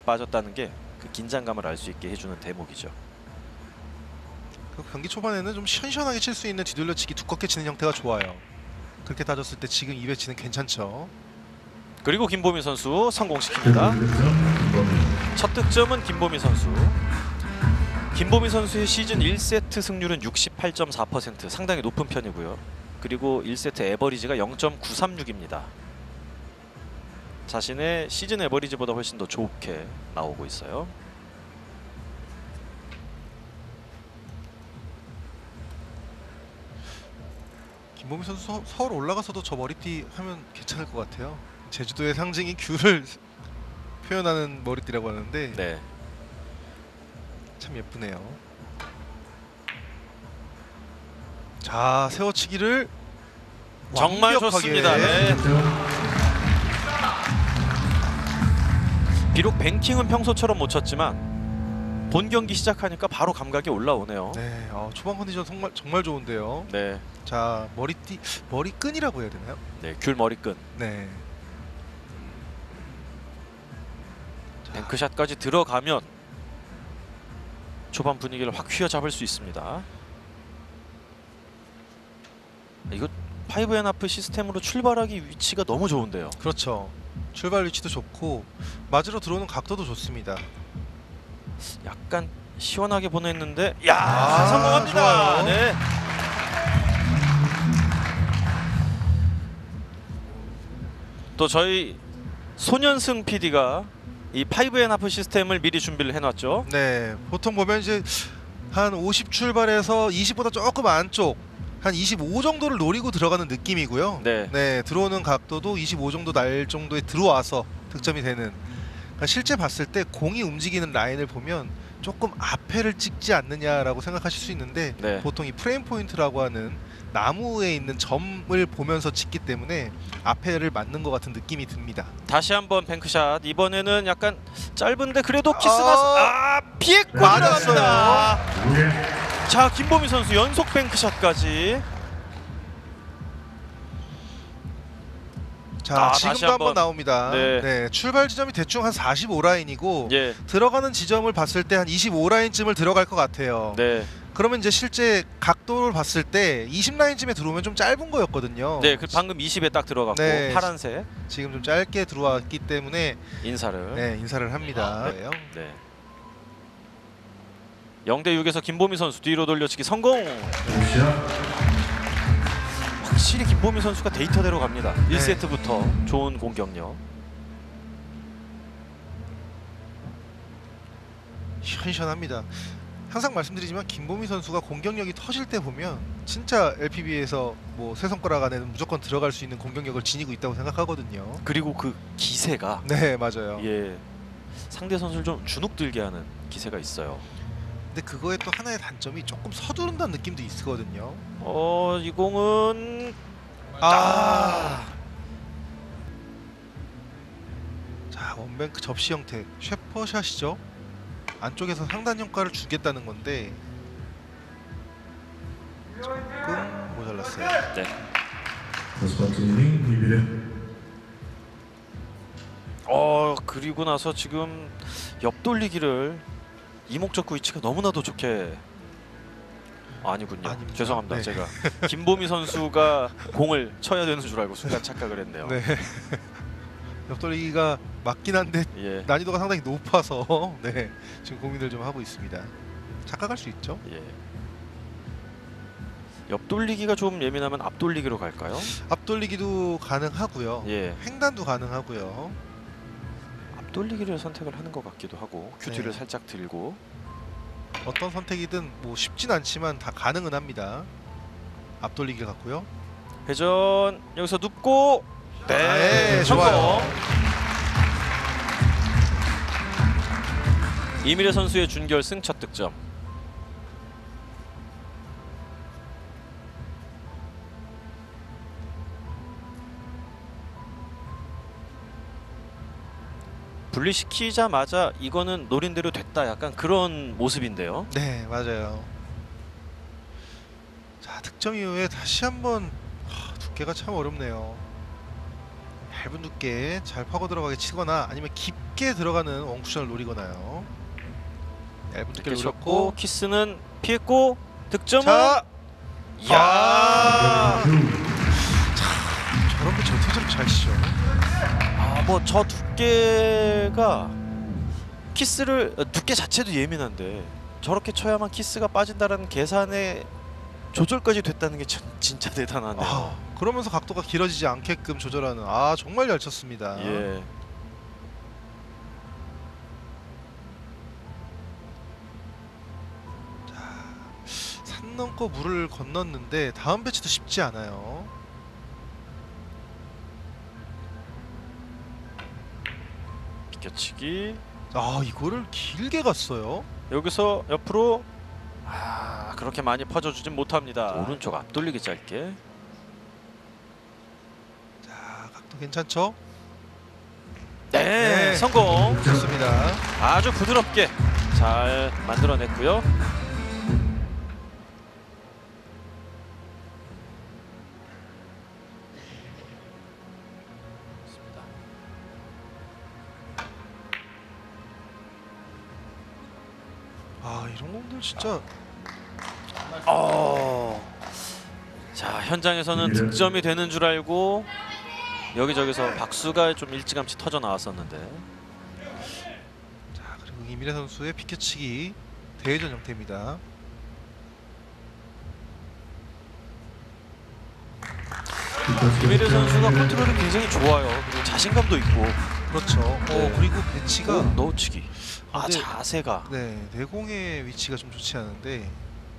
빠졌다는 게 그 긴장감을 알 수 있게 해주는 대목이죠. 경기 초반에는 좀 시원시원하게 칠 수 있는 뒤돌려치기 두껍게 치는 형태가 좋아요. 그렇게 따졌을 때 지금 이 배치는 괜찮죠. 그리고 김보미 선수 성공시킵니다. 첫 득점은 김보미 선수. 김보미 선수의 시즌 1세트 승률은 68.4%, 상당히 높은 편이고요. 그리고 1세트 에버리지가 0.936입니다. 자신의 시즌 에버리지보다 훨씬 더 좋게 나오고 있어요. 김보미 선수 서울 올라가서도 저 머리띠 하면 괜찮을 것 같아요. 제주도의 상징인 귤을 표현하는 머리띠라고 하는데 네. 참 예쁘네요. 자, 세워치기를 정말 완벽하게. 좋습니다. 네. 비록 뱅킹은 평소처럼 못 쳤지만 본 경기 시작하니까 바로 감각이 올라오네요. 네, 초반 컨디션 정말 좋은데요. 네. 자, 머리끈이라고 해야 되나요? 네, 귤 머리끈. 네. 뱅크샷까지 들어가면 초반 분위기를 확 휘어잡을 수 있습니다. 이거 5&하프 시스템으로 출발하기 위치가 너무 좋은데요. 그렇죠. 출발 위치도 좋고 맞으러 들어오는 각도도 좋습니다. 약간 시원하게 보냈는데 야, 아, 성공합니다. 좋아요. 네. 또 저희 손현승 PD가 이 5&하프 시스템을 미리 준비를 해놨죠. 네, 보통 보면 이제 한 50 출발해서 20보다 조금 안쪽 한 25 정도를 노리고 들어가는 느낌이고요. 네. 들어오는 각도도 25 정도 날 정도에 들어와서 득점이 되는. 그러니까 실제 봤을 때 공이 움직이는 라인을 보면 조금 앞에를 찍지 않느냐라고 생각하실 수 있는데 네. 보통 이 프레임 포인트라고 하는 나무에 있는 점을 보면서 찍기 때문에 앞에를 맞는 것 같은 느낌이 듭니다. 다시 한번 뱅크샷. 이번에는 약간 짧은데 그래도 키스가 비했고 들어갑니다. 자, 김보미 선수 연속 뱅크샷까지. 자, 다시 지금도 한번 한번. 나옵니다. 네. 네, 출발 지점이 대충 한 45라인이고 예. 들어가는 지점을 봤을 때 한 25라인쯤을 들어갈 것 같아요. 네. 그러면 이제 실제 각도를 봤을 때 20라인쯤에 들어오면 좀 짧은 거였거든요. 네, 그 방금 20에 딱 들어갔고 네. 파란색 지금 좀 짧게 들어왔기 때문에 인사를. 인사를 합니다. 네. 0대6에서 김보미 선수 뒤로 돌려치기 성공. 확실히 김보미 선수가 데이터대로 갑니다. 1세트부터 좋은 공격력. 시원시원합니다. 항상 말씀드리지만 김보미 선수가 공격력이 터질 때 보면 진짜 LPBA에서 뭐 세 손가락 안에는 무조건 들어갈 수 있는 공격력을 지니고 있다고 생각하거든요. 그리고 그 기세가 네, 맞아요. 예, 상대 선수를 좀 주눅들게 하는 기세가 있어요. 근데 그거에 또 하나의 단점이 조금 서두른다는 느낌도 있거든요. 이 공은 자, 원뱅크 접시 형태 쉐퍼샷이죠. 안쪽에서 상단 효과를 주겠다는 건데 조금 모자랐어요. 네. 그리고 나서 지금 옆돌리기를 이목적구 위치가 너무나도 좋게 아니군요. 아닙니다. 죄송합니다. 네. 제가 김보미 선수가 공을 쳐야 되는 줄 알고 순간 착각을 했네요. 네. 옆돌리기가 맞긴 한데 예. 난이도가 상당히 높아서 네, 지금 고민을 좀 하고 있습니다. 착각할 수 있죠. 예. 옆돌리기가 좀 예민하면 앞돌리기로 갈까요? 앞돌리기도 가능하고요. 예. 횡단도 가능하고요. 앞돌리기를 선택을 하는 것 같기도 하고 큐티를 네. 살짝 들고. 어떤 선택이든 뭐 쉽진 않지만 다 가능은 합니다. 앞돌리기를 갖고요. 회전 여기서 눕고 네, 성공. 좋아요. 이미래 선수의 준결승 첫 득점. 분리시키자마자 이거는 노린 대로 됐다, 약간 그런 모습인데요. 네, 맞아요. 자, 득점 이후에 다시 한번 두께가 참 어렵네요. 얇은 두께 잘 파고 들어가게 치거나 아니면 깊게 들어가는 원쿠션을 노리거나요. 얇은 이렇게 두께를 쳤고 노렸고 키스는 피했고 득점은 자, 이야. 저런 게 어떻게 저렇게 잘 치죠? 뭐 저 두께가 키스를 두께 자체도 예민한데 저렇게 쳐야만 키스가 빠진다라는 계산에 조절까지 됐다는 게 진짜 대단하네요. 그러면서 각도가 길어지지 않게끔 조절하는 정말 잘 쳤습니다. 예. 산 넘고 물을 건넜는데 다음 배치도 쉽지 않아요. 비껴치기. 이거를 길게 갔어요. 여기서 옆으로 그렇게 많이 퍼져주진 못합니다. 오른쪽 앞돌리기 짧게. 자, 각도 괜찮죠? 네, 성공. 좋습니다. 아주 부드럽게 잘 만들어냈고요. 이런 공들 진짜 자, 현장에서는 득점이 되는 줄 알고 여기저기서 박수가 좀 일찌감치 터져 나왔었는데. 자, 그리고 이미래 선수의 피켓치기 대회전 형태입니다. 이미래 선수가 컨트롤이 굉장히 좋아요. 그리고 자신감도 있고. 그렇죠. 네. 그리고 배치가 넣어치기. 근데- 자세가. 내공의 위치가 좀 좋지 않은데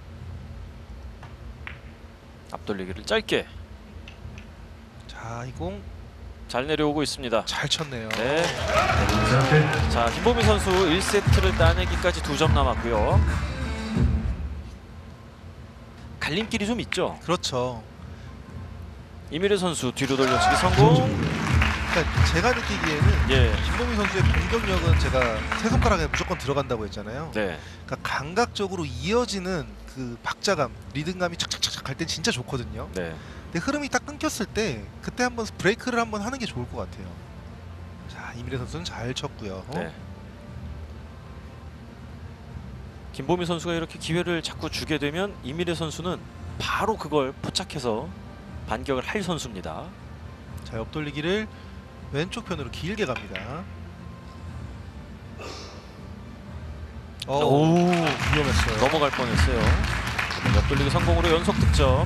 앞돌리기를 짧게 자, 이 공 잘 내려오고 있습니다. 잘 쳤네요. 네. 자, 김보미 선수 1세트를 따내기까지 2점 남았고요. 갈림길이 좀 있죠. 그렇죠. 이미래 선수 뒤로 돌려치기 성공. 그러니까 제가 느끼기에는 예. 김보미 선수의 공격력은 제가 세 손가락에 무조건 들어간다고 했잖아요. 네. 그러니까 감각적으로 이어지는 그 박자감, 리듬감이 착착착착 갈 때 진짜 좋거든요. 네. 근데 흐름이 딱 끊겼을 때 그때 한번 브레이크를 한번 하는 게 좋을 것 같아요. 자, 이미래 선수는 잘 쳤고요. 네. 김보미 선수가 이렇게 기회를 자꾸 주게 되면 이미래 선수는 바로 그걸 포착해서 반격을 할 선수입니다. 자, 옆돌리기를 왼쪽 편으로 길게 갑니다. 오, 위험했어요. 넘어갈 뻔했어요. 옆돌리기 성공으로 연속 득점.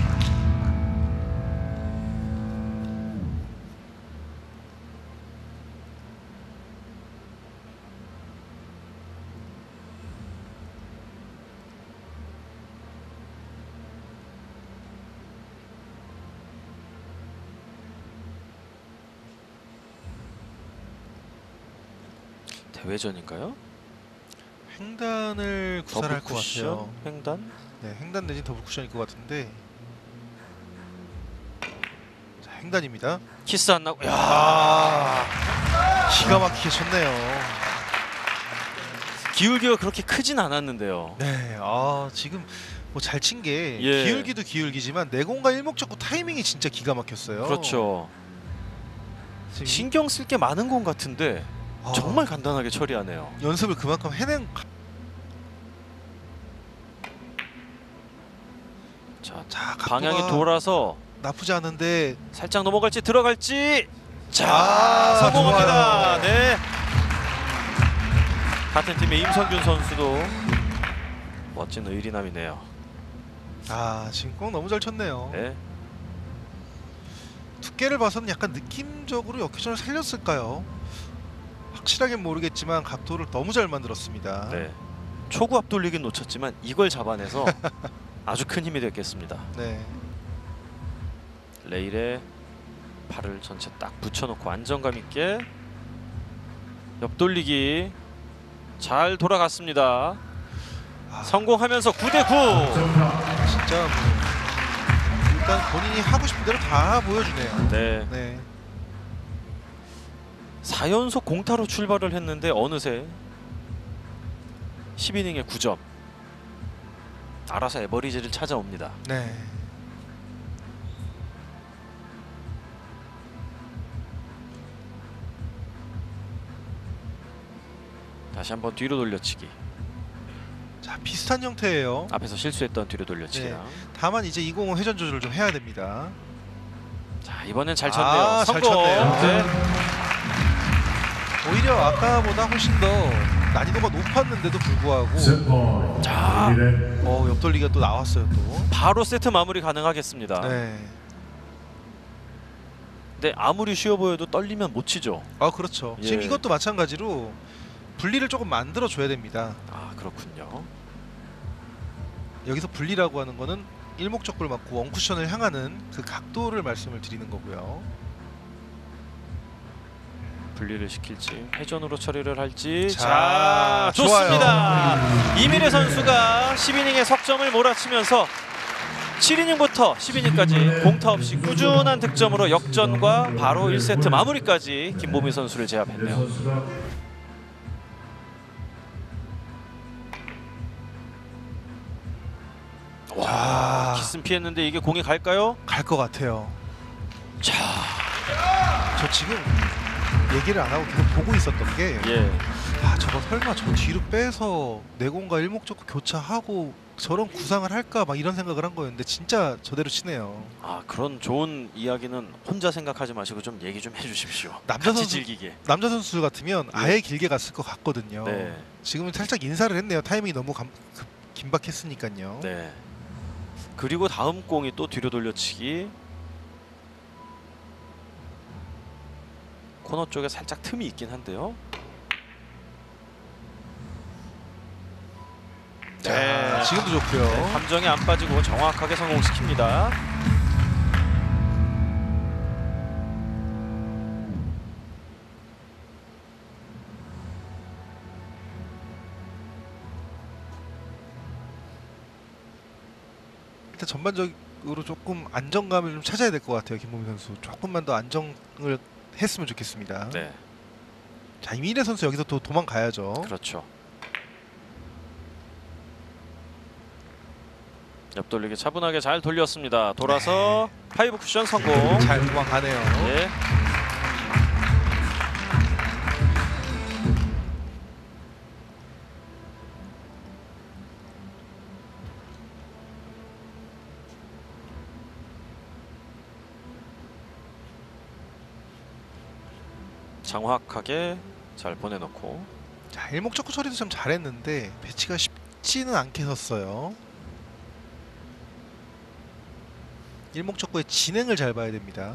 대회전인가요? 횡단을 구사할 것 쿠션? 같아요. 횡단? 네, 횡단 내지 더블 쿠션일 것 같은데. 자, 횡단입니다. 키스 안 나고. 야, 기가 막히게 쳤네요. 기울기가 그렇게 크진 않았는데요. 네, 지금 뭐 잘 친 게 예. 기울기도 기울기지만 내공과 일목적구 타이밍이 진짜 기가 막혔어요. 그렇죠. 지금 신경 쓸 게 많은 공 같은데 정말 간단하게 처리하네요. 연습을 그만큼 해낸. 자, 자, 방향이 각도가 돌아서 나쁘지 않은데. 살짝 넘어갈지 들어갈지. 자, 아, 성공합니다. 좋아요. 네. 같은 팀의 임성균 선수도 멋진 의리남이네요. 지금 공 너무 잘 쳤네요. 네. 두께를 봐서는 약간 느낌적으로 역회전을 살렸을까요? 확실하게 모르겠지만 각도를 너무 잘 만들었습니다. 네. 초구 앞돌리긴 놓쳤지만 이걸 잡아내서 아주 큰 힘이 됐겠습니다. 네. 레일에 발을 전체 딱 붙여놓고 안정감 있게 옆돌리기 잘 돌아갔습니다. 성공하면서 9대9. 진짜 일단 본인이 하고 싶은 대로 다 보여주네요. 네. 네. 4연속 공타로 출발을 했는데 어느새 10이닝에 9점. 알아서 에버리지를 찾아옵니다. 네. 다시 한번 뒤로 돌려치기. 자, 비슷한 형태예요. 앞에서 실수했던 뒤로 돌려치기랑. 다만 이제 205 회전 조절을 좀 해야 됩니다. 자, 이번엔 잘 쳤네요. 아, 잘 성공. 쳤네요. 네. 오히려 아까보다 훨씬 더 난이도가 높았는데도 불구하고 자, 옆돌리기가 또 나왔어요 또. 바로 세트 마무리 가능하겠습니다. 네. 근데 아무리 쉬워 보여도 떨리면 못 치죠. 아, 그렇죠. 예. 지금 이것도 마찬가지로 분리를 조금 만들어 줘야 됩니다. 아, 그렇군요. 여기서 분리라고 하는 거는 일목적구를 맞고 원쿠션을 향하는 그 각도를 말씀을 드리는 거고요. 분리를 시킬지 회전으로 처리를 할지. 자, 좋습니다. 이민혜 선수가 10이닝에 석점을 몰아치면서 7이닝부터 10이닝까지 공타 없이 꾸준한 득점으로 역전과 바로 1세트 마무리까지 김보미 선수를 제압했네요. 와, 키스는 피했는데 이게 공이 갈까요? 갈 것 같아요. 자, 저 지금 얘기를 안 하고 계속 보고 있었던 게 예. 아, 저거 설마 저 뒤로 빼서 내공과 일목적구 교차하고 저런 구상을 할까 막 이런 생각을 한 거였는데 진짜 저대로 치네요. 아, 그런 좋은 이야기는 혼자 생각하지 마시고 좀 얘기 좀 해주십시오. 남자 같이 선수 즐기게. 남자 선수 같으면 아예 길게 갔을 것 같거든요. 네. 지금은 살짝 인사를 했네요. 타이밍이 너무 긴박했으니까요. 네. 그리고 다음 공이 또 뒤로 돌려치기. 코너 쪽에 살짝 틈이 있긴 한데요. 자, 지금도 좋고요. 네, 감정이 안 빠지고 정확하게 성공시킵니다. 일단 전반적으로 조금 안정감을 좀 찾아야 될 것 같아요. 김보미 선수 조금만 더 안정을 했으면 좋겠습니다. 네, 자, 이민혜 선수 여기서 또 도망가야죠. 그렇죠. 옆돌리기 차분하게 잘 돌렸습니다. 돌아서 파이브 쿠션 성공. 잘 도망가네요. 네. 장확하게 잘 보내놓고. 자, 일목적구 처리도 참 잘했는데 배치가 쉽지는 않게 섰어요. 일목적구의 진행을 잘 봐야 됩니다.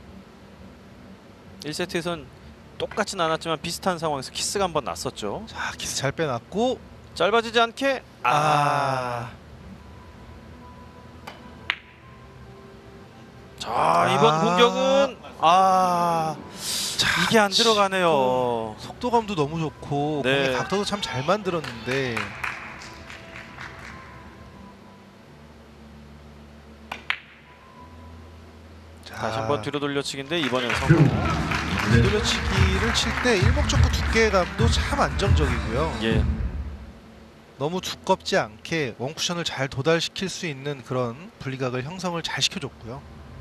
1세트에선 똑같진 않았지만 비슷한 상황에서 키스가 한번 났었죠. 자, 키스 잘 빼놨고 짧아지지 않게. 자, 이번 공격은 자, 이게 안 들어가네요. 속도감도 너무 좋고 네. 공의 각도도 참 잘 만들었는데 다시 한번 뒤로 돌려치기인데 이번엔 성공. 뒤돌려치기를 칠 때 일목적구 두께감도 참 안정적이고요. 예. 너무 두껍지 않게 원쿠션을 잘 도달시킬 수 있는 그런 분리각을 형성을 잘 시켜줬고요.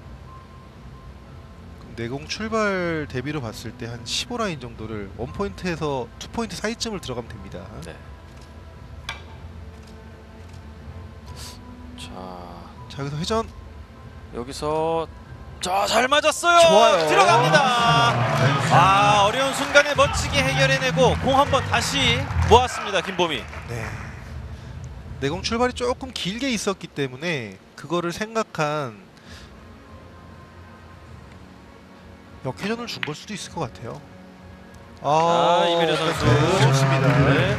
내공 출발 대비로 봤을 때 한 15라인 정도를 원포인트에서 투포인트 사이쯤을 들어가면 됩니다. 네. 자, 여기서 회전. 여기서 잘 맞았어요. 좋아요. 들어갑니다. 어려운 순간에 멋지게 해결해내고 공 한번 다시 모았습니다. 김보미. 네. 내공 출발이 조금 길게 있었기 때문에 그거를 생각한 역회전을 준 걸 수도 있을 것 같아요. 이민혜 선수 좋습니다. 네.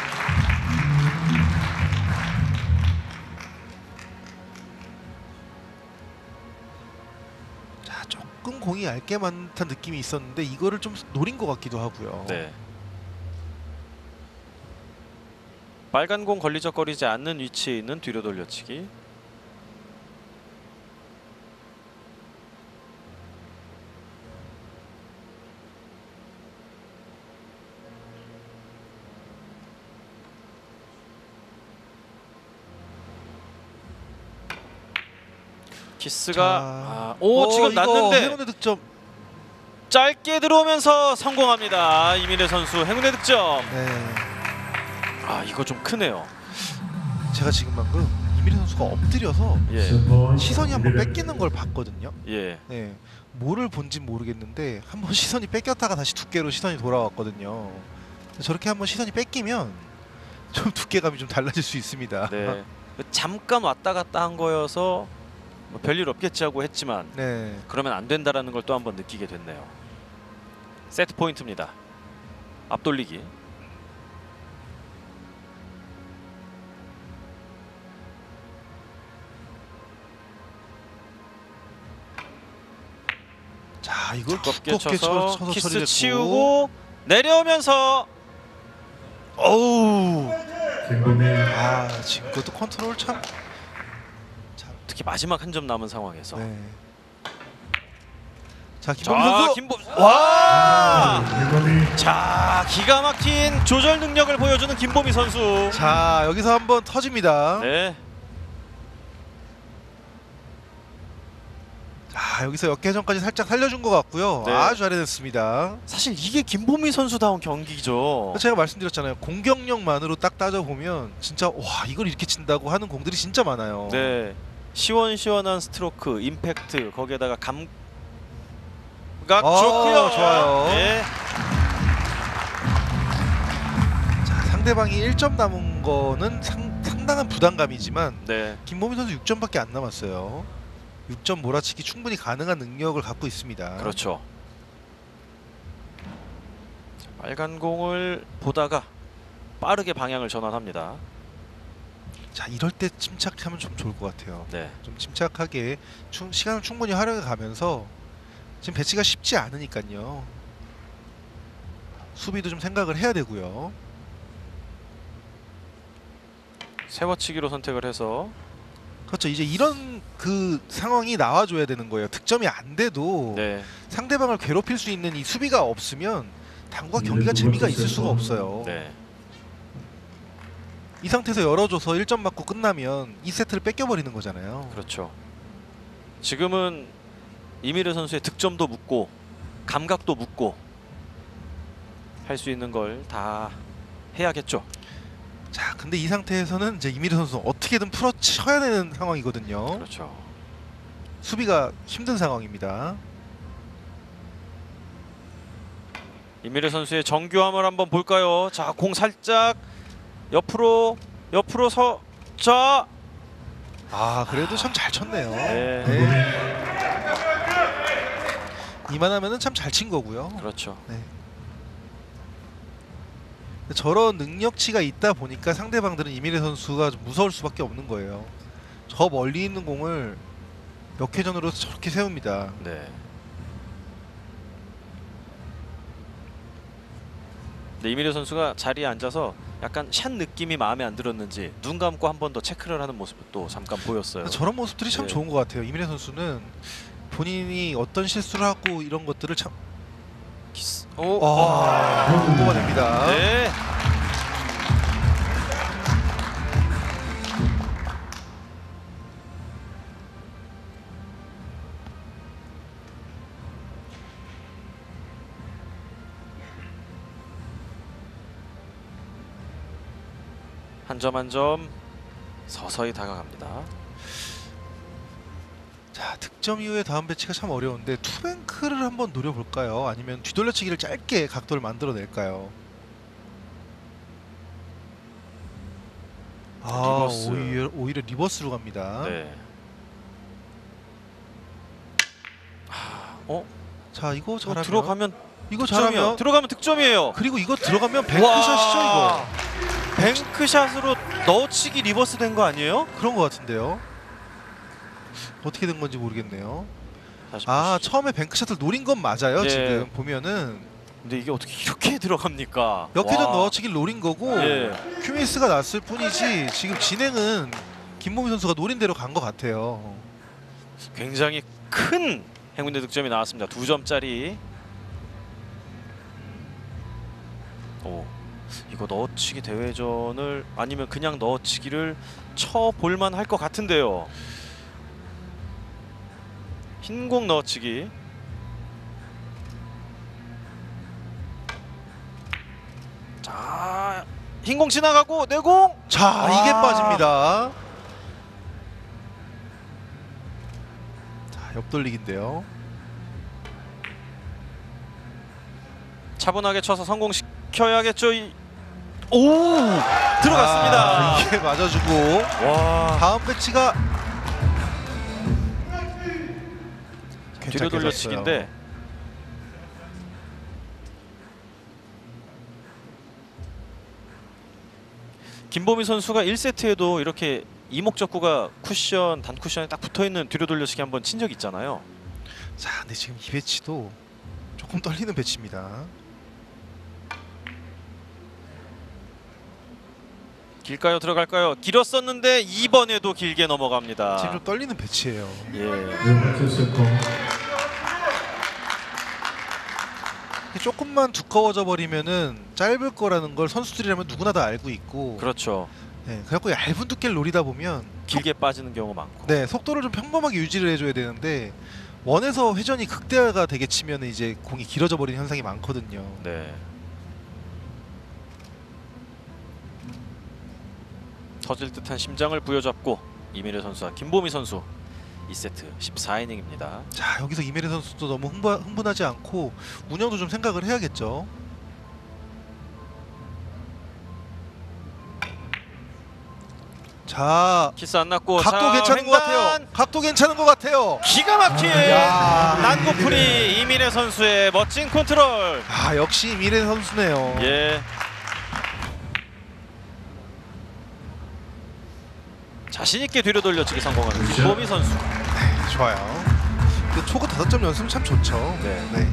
자, 조금 공이 얇게 많다는 느낌이 있었는데 이거를 좀 노린 것 같기도 하고요. 네. 빨간 공 걸리적거리지 않는 위치에 있는 뒤로 돌려치기. 키스가 지금 이거 났는데 해운대 득점. 짧게 들어오면서 성공합니다. 이민혜 선수 행운의 득점. 네. 아 이거 좀 크네요. 제가 지금 방금 이민혜 선수가 엎드려서 예. 시선이 한번 뺏기는 걸 봤거든요. 예. 네. 뭐를 본진 모르겠는데 한번 시선이 뺏겼다가 다시 두께로 시선이 돌아왔거든요. 저렇게 한번 시선이 뺏기면 좀 두께감이 좀 달라질 수 있습니다. 네. 잠깐 왔다 갔다 한 거여서 뭐 별일 없겠지 하고 했지만 네. 그러면 안 된다라는 걸 또 한번 느끼게 됐네요. 세트 포인트입니다. 앞돌리기. 자, 이걸 두껍게 두껍게 쳐서 키스 처리했고. 치우고 내려오면서 어우 아, 지금 그것도 컨트롤 참. 특히 마지막 한 점 남은 상황에서 네. 자, 김범 자 선수. 김범 와! 자 기가 막힌 조절 능력을 보여주는 김보미 선수. 자, 여기서 한번 터집니다. 네. 자, 여기서 역회전까지 살짝 살려준 것 같고요. 네. 아주 잘해냈습니다. 사실 이게 김보미 선수다운 경기죠. 제가 말씀드렸잖아요. 공격력만으로 딱 따져보면 진짜 와, 이걸 이렇게 친다고 하는 공들이 진짜 많아요. 네. 시원시원한 스트로크, 임팩트, 거기에다가 감각 좋고요. 좋아요. 네. 자, 상대방이 1점 남은 거는 상당한 부담감이지만 네. 김보민 선수 6점밖에 안 남았어요. 6점 몰아치기 충분히 가능한 능력을 갖고 있습니다. 그렇죠. 자, 빨간 공을 보다가 빠르게 방향을 전환합니다. 자, 이럴 때 침착하면 좀 좋을 것 같아요. 네. 좀 침착하게 시간을 충분히 활용해 가면서 지금 배치가 쉽지 않으니까요. 수비도 좀 생각을 해야 되고요. 세워치기로 선택을 해서 그렇죠. 이제 이런 그 상황이 나와줘야 되는 거예요. 득점이 안 돼도 네. 상대방을 괴롭힐 수 있는 이 수비가 없으면 당과 경기가 재미가 있을 수가 없어요. 네. 이 상태에서 열어줘서 1점 맞고 끝나면 2세트를 뺏겨버리는 거잖아요. 그렇죠. 지금은 이미르 선수의 득점도 묻고 감각도 묻고 할 수 있는 걸 다 해야겠죠. 자, 근데 이 상태에서는 이제 이미르 선수 어떻게든 풀어쳐야 되는 상황이거든요. 그렇죠. 수비가 힘든 상황입니다. 이미르 선수의 정교함을 한번 볼까요? 자, 공 살짝 옆으로 자. 아, 그래도 참 잘 쳤네요. 네. 네. 이만하면은 참 잘 친 거고요. 그렇죠. 네. 저런 능력치가 있다 보니까 상대방들은 이미래 선수가 좀 무서울 수밖에 없는 거예요. 저 멀리 있는 공을 역회전으로 저렇게 세웁니다. 네. 근데 이미르 선수가 자리에 앉아서 약간 샷 느낌이 마음에 안 들었는지 눈 감고 한 번 더 체크를 하는 모습도 잠깐 보였어요. 저런 모습들이 참 네. 좋은 것 같아요. 이미래 선수는 본인이 어떤 실수를 하고 이런 것들을 참 키스. 뽑아냅니다. 네. 한 점 한 점 서서히 다가갑니다. 자, 득점 이후에 다음 배치가 참 어려운데 투뱅크를 한번 노려볼까요? 아니면 뒤돌려치기를 짧게 각도를 만들어낼까요? 아, 리버스. 오히려 리버스로 갑니다. 네. 자, 이거 잘하면 들어가면 이거 득점이요. 잘하면 들어가면 득점이에요. 그리고 이거 들어가면 뱅크샷이죠. 이거 뱅크샷으로 넣어치기 리버스 된 거 아니에요? 그런 것 같은데요. 어떻게 된 건지 모르겠네요. 다시 아, 보시죠. 처음에 뱅크샷을 노린 건 맞아요. 예. 지금 보면은 근데 이게 어떻게 이렇게 들어갑니까? 역회전 와. 넣어치기를 노린 거고 예. 큐미스가 났을 뿐이지 지금 진행은 김보미 선수가 노린 대로 간 것 같아요. 굉장히 큰 행운의 득점이 나왔습니다. 2점짜리. 오, 이거 넣어치기 대회전을 아니면 그냥 넣어치기를 쳐볼만 할 것 같은데요. 흰공 넣어치기. 흰공 지나가고 내공. 자, 이게 빠집니다. 자, 옆돌리기인데요. 차분하게 쳐서 성공시켜야겠죠. 오, 들어갔습니다. 아, 이게 맞아주고 와, 다음 배치가 뒤로 괜찮게 돌려치기인데 김보미 선수가 1세트에도 이렇게 이목적구가 쿠션, 단쿠션에 딱 붙어있는 뒤로 돌려치기 한번 친 적 있잖아요. 자, 근데 지금 이 배치도 조금 떨리는 배치입니다. 길까요? 들어갈까요? 길었었는데 이번에도 길게 넘어갑니다. 지금 좀 떨리는 배치예요. 예. 조금만 두꺼워져 버리면은 짧을 거라는 걸 선수들이라면 누구나 다 알고 있고, 그렇죠. 네, 그래갖고 얇은 두께를 노리다 보면 길게 빠지는 경우 많고. 네, 속도를 좀 평범하게 유지를 해줘야 되는데 원에서 회전이 극대화가 되게 치면 이제 공이 길어져 버리는 현상이 많거든요. 네. 터질 듯한 심장을 부여잡고 이미래 선수와 김보미 선수 2세트 14이닝입니다. 자, 여기서 이메리 선수도 너무 흥분하지 않고 운영도 좀 생각을 해야겠죠. 자, 키스 안 났고 각도 자, 괜찮은 것 횡단! 같아요. 각도 괜찮은 것 같아요. 기가 막힌 야, 난고풀이 이미래 선수의 멋진 컨트롤. 아, 역시 이미래 선수네요. 예. 자신 있게 뒤로 돌려치기 성공하는 김보미 선수. 좋아요. 그 초구 5점 연습 참 좋죠. 네.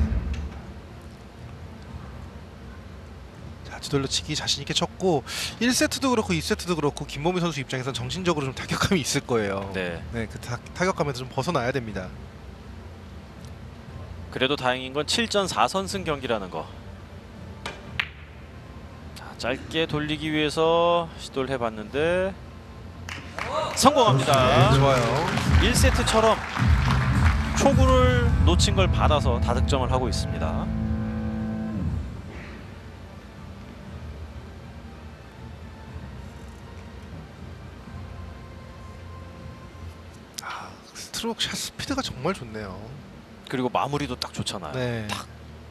자, 뒤돌려치기 자신 있게 쳤고 1세트도 그렇고 2세트도 그렇고 김보미 선수 입장에선 정신적으로 좀 타격감이 있을 거예요. 네. 네, 그 타격감에서 좀 벗어나야 됩니다. 그래도 다행인 건 7전 4선승 경기라는 거. 자, 짧게 돌리기 위해서 시도를 해봤는데 성공합니다. 네, 좋아요. 1세트처럼 초구를 놓친 걸 받아서 다득점을 하고 있습니다. 아, 스트로크 샷 스피드가 정말 좋네요. 그리고 마무리도 딱 좋잖아요. 네. 탁.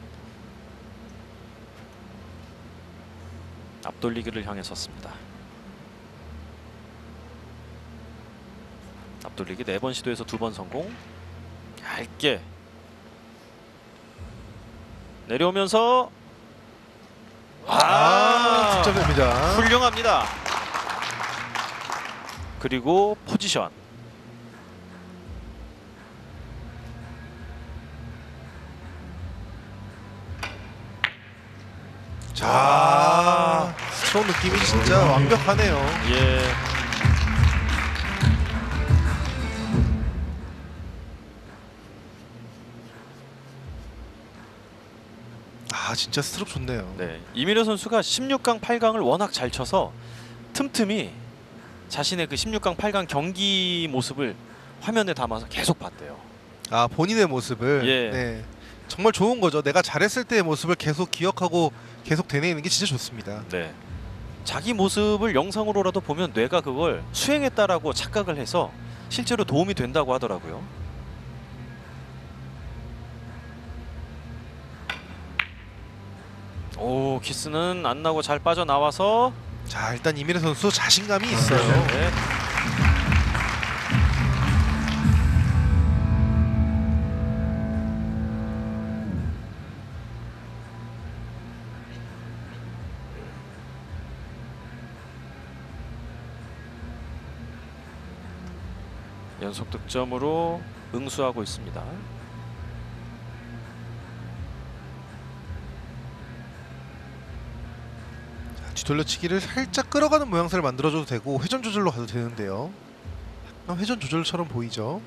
앞돌리기를 향해 섰습니다. 앞돌리기 4번 시도해서 2번 성공. 얇게 내려오면서 득점됩니다. 훌륭합니다. 그리고 포지션. 자, 스트로크 느낌이 진짜 완벽하네요. 예. 아, 진짜 스트로크 좋네요. 네, 이미래 선수가 16강, 8강을 워낙 잘 쳐서 틈틈이 자신의 그 16강, 8강 경기 모습을 화면에 담아서 계속 봤대요. 아, 본인의 모습을. 예. 네. 정말 좋은 거죠. 내가 잘했을 때의 모습을 계속 기억하고 계속 되뇌이는 게 진짜 좋습니다. 네, 자기 모습을 영상으로라도 보면 뇌가 그걸 수행했다라고 착각을 해서 실제로 도움이 된다고 하더라고요. 오, 키스는 안 나고 잘 빠져나와서 자, 일단 이미래 선수 자신감이 있어요. 네. 연속 득점으로 응수하고 있습니다. 뒤돌려치기를 살짝 끌어가는 모양새를 만들어줘도 되고 회전 조절로 가도 되는데요. 회전 조절처럼 보이죠.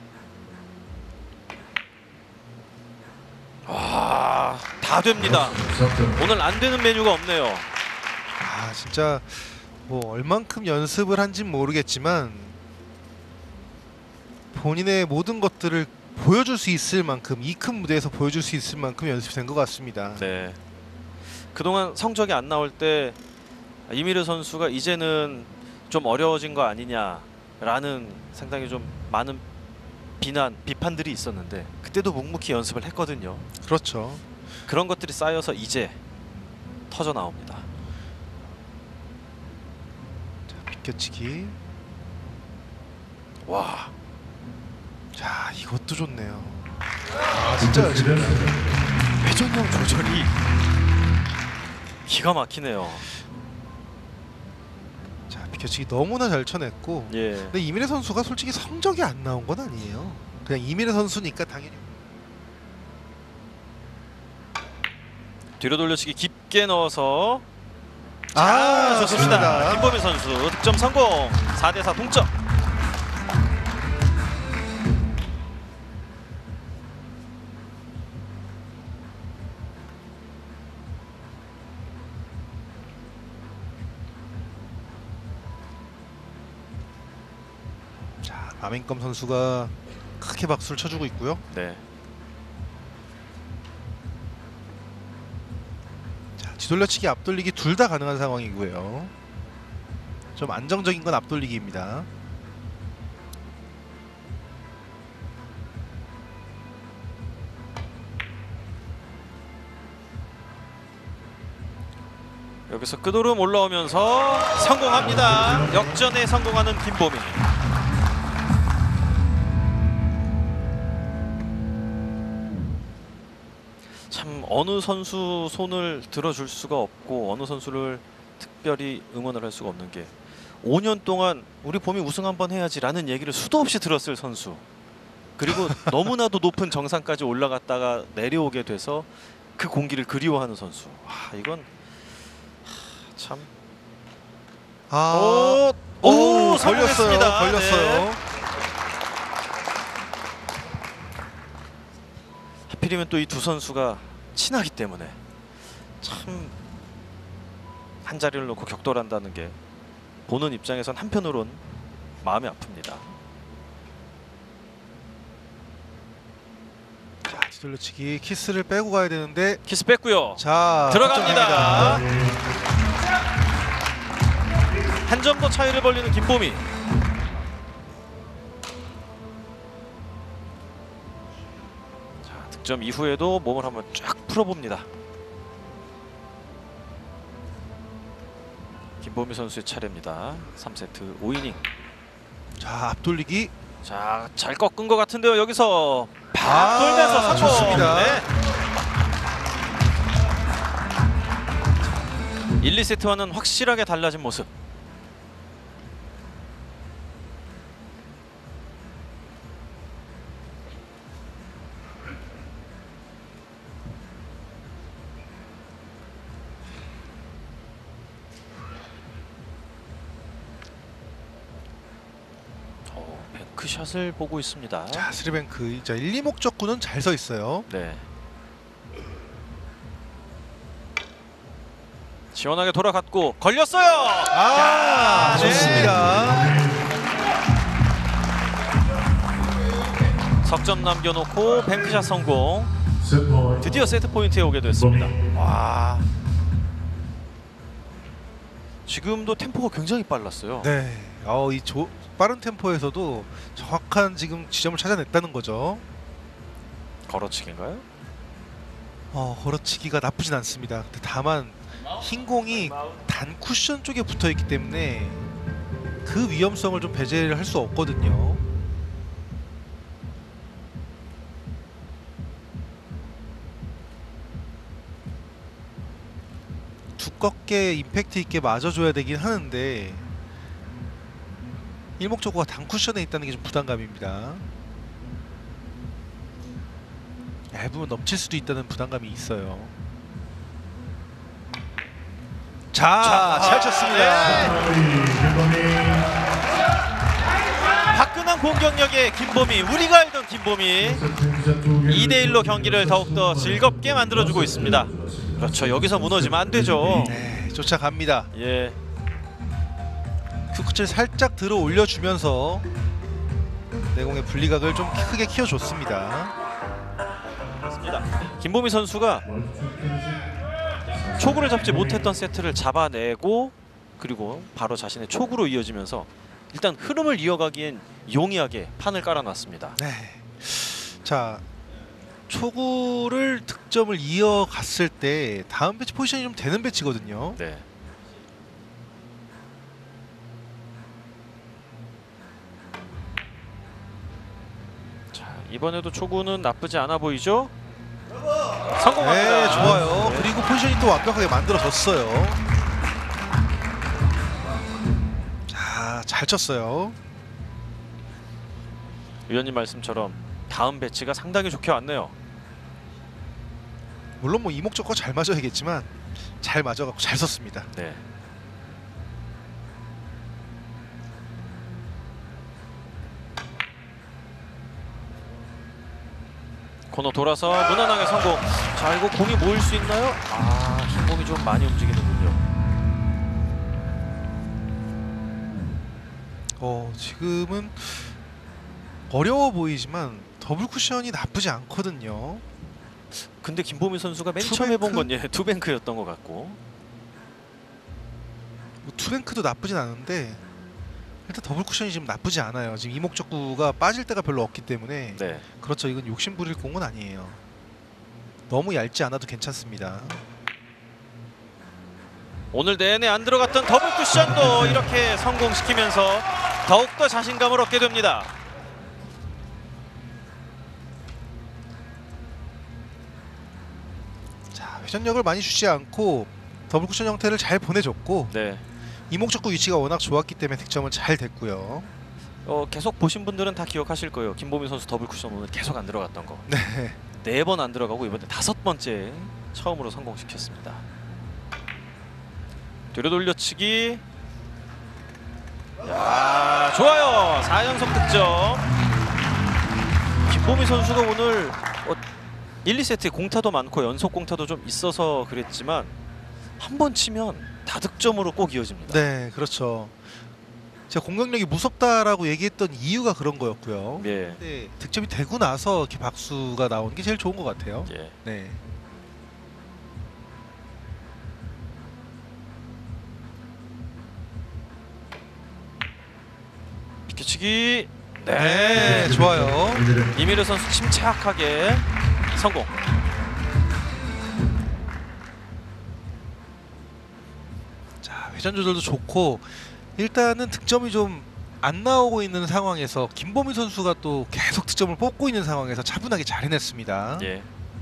와, 다 됩니다. 오늘 안 되는 메뉴가 없네요. 아, 진짜 뭐 얼만큼 연습을 한진 모르겠지만 본인의 모든 것들을 보여줄 수 있을 만큼, 이 큰 무대에서 보여줄 수 있을 만큼 연습이 된 것 같습니다. 네. 그동안 성적이 안 나올 때 이미르 선수가 이제는 좀 어려워진 거 아니냐라는 상당히 좀 많은 비판들이 있었는데 그때도 묵묵히 연습을 했거든요. 그렇죠. 그런 것들이 쌓여서 이제 터져 나옵니다. 자, 비껴치기. 와, 자, 이것도 좋네요. 아, 진짜 회전형 조절이 기가 막히네요. 자, 비껴치기 너무나 잘 쳐냈고. 예. 근데 이민혜 선수가 솔직히 성적이 안 나온 건 아니에요. 그냥 이민혜 선수니까 당연히. 뒤로 돌려치기 깊게 넣어서 아, 좋습니다. 좋습니다. 김보민 선수 득점 성공. 4대4 동점. 자, 아멘검 선수가 크게 박수를 쳐주고 있고요. 네. 자, 뒤돌려치기, 앞돌리기 둘 다 가능한 상황이고요. 좀 안정적인 건 앞돌리기입니다. 여기서 끄도름 올라오면서 성공합니다. 역전에 성공하는 김보민. 참 어느 선수 손을 들어줄 수가 없고 어느 선수를 특별히 응원을 할 수가 없는 게 5년 동안 우리 봄이 우승 한번 해야지라는 얘기를 수도 없이 들었을 선수, 그리고 너무나도 높은 정상까지 올라갔다가 내려오게 돼서 그 공기를 그리워하는 선수. 이건 참. 오, 오, 걸렸어요. 성공했습니다. 걸렸어요. 네. 하필이면 또 이 두 선수가 친하기 때문에 참 한 자리를 놓고 격돌한다는 게 보는 입장에선 한편으론 마음이 아픕니다. 자, 뒤돌려치기 키스를 빼고 가야 되는데. 키스 뺐고요. 자, 들어갑니다. 득점입니다. 한 점 더 차이를 벌리는 김보미. 자, 득점 이후에도 몸을 한번 쫙 풀어봅니다. 김보미 선수의 차례입니다. 3세트 5이닝. 자, 앞돌리기. 자, 잘 꺾은 것 같은데요. 여기서 팍 돌면서 성공. 좋습니다. 네. 1, 2세트와는 확실하게 달라진 모습. 뱅크샷을 보고 있습니다. 자, 스리뱅크. 자, 1, 2목적구는 잘 서 있어요. 네. 시원하게 돌아갔고 걸렸어요. 아, 네. 좋습니다. 석점 남겨놓고 뱅크샷 성공. 드디어 세트 포인트에 오게 됐습니다. 와, 지금도 템포가 굉장히 빨랐어요. 네. 이 빠른 템포에서도 정확한 지금 지점을 찾아냈다는 거죠. 걸어치기인가요? 걸어치기가 나쁘진 않습니다. 근데 다만 흰 공이 단 쿠션 쪽에 붙어 있기 때문에 그 위험성을 좀 배제를 할 수 없거든요. 두껍게 임팩트 있게 맞아줘야 되긴 하는데 일목적구가 단 쿠션에 있다는 게 좀 부담감입니다. 얇으면 넘칠 수도 있다는 부담감이 있어요. 자, 잘 쳤습니다. 화끈한 공격력의 김보미, 우리가 알던 김보미. 2대1로 경기를 더욱더 즐겁게 만들어주고 있습니다. 그렇죠, 여기서 무너지면 안 되죠. 네, 쫓아갑니다. 예. 큐크를 살짝 들어 올려주면서 내공의 분리각을 좀 크게 키워줬습니다. 김보미 선수가 초구를 잡지 못했던 세트를 잡아내고 그리고 바로 자신의 촉으로 이어지면서 일단 흐름을 이어가기엔 용이하게 판을 깔아놨습니다. 네. 자, 초구를 득점을 이어갔을 때 다음 배치 포지션이 좀 되는 배치거든요. 네. 자, 이번에도 초구는 나쁘지 않아 보이죠? 성공합니다. 네, 좋아요. 네. 그리고 포지션이 또 완벽하게 만들어졌어요. 자, 잘 쳤어요. 위원님 말씀처럼 다음 배치가 상당히 좋게 왔네요. 물론 뭐 이목적과 잘 맞아야겠지만 잘 맞아갖고 잘 썼습니다. 네. 코너 돌아서 무난하게 성공. 자, 이거 공이 모일 수 있나요? 아, 흰 공이 좀 많이 움직이는군요. 지금은 어려워 보이지만 더블 쿠션이 나쁘지 않거든요. 근데 김보미 선수가 맨 투뱅크? 처음 해본 건 투뱅크였던 것 같고. 뭐 투뱅크도 나쁘진 않은데 일단 더블 쿠션이 지금 나쁘지 않아요. 지금 이목적구가 빠질 때가 별로 없기 때문에 네. 그렇죠. 이건 욕심 부릴 공은 아니에요. 너무 얇지 않아도 괜찮습니다. 오늘 내내 안 들어갔던 더블 쿠션도 이렇게 성공시키면서 더욱더 자신감을 얻게 됩니다. 자, 회전력을 많이 주지 않고 더블 쿠션 형태를 잘 보내줬고 네. 이목적구 위치가 워낙 좋았기 때문에 득점은 잘 됐고요. 계속 보신 분들은 다 기억하실 거예요. 김보미 선수 더블 쿠션 오늘 계속 안 들어갔던 거. 네. 4번 안 들어가고 이번에 5번째 처음으로 성공시켰습니다. 뒤로 돌려치기. 야, 좋아요. 4연속 득점. 김보미 선수가 오늘 1, 2세트에 공타도 많고 연속 공타도 좀 있어서 그랬지만 한 번 치면 다득점으로 꼭 이어집니다. 네, 그렇죠. 제가 공격력이 무섭다라고 얘기했던 이유가 그런 거였고요. 예. 근데 득점이 되고 나서 이렇게 박수가 나오는 게 제일 좋은 것 같아요. 예. 네. 비켜치기. 네. 네, 좋아요. 이미르 선수 침착하게 성공. 자, 회전 조절도 좋고 일단은 득점이 좀 안 나오고 있는 상황에서 김보미 선수가 또 계속 득점을 뽑고 있는 상황에서 차분하게 잘 해냈습니다. 예.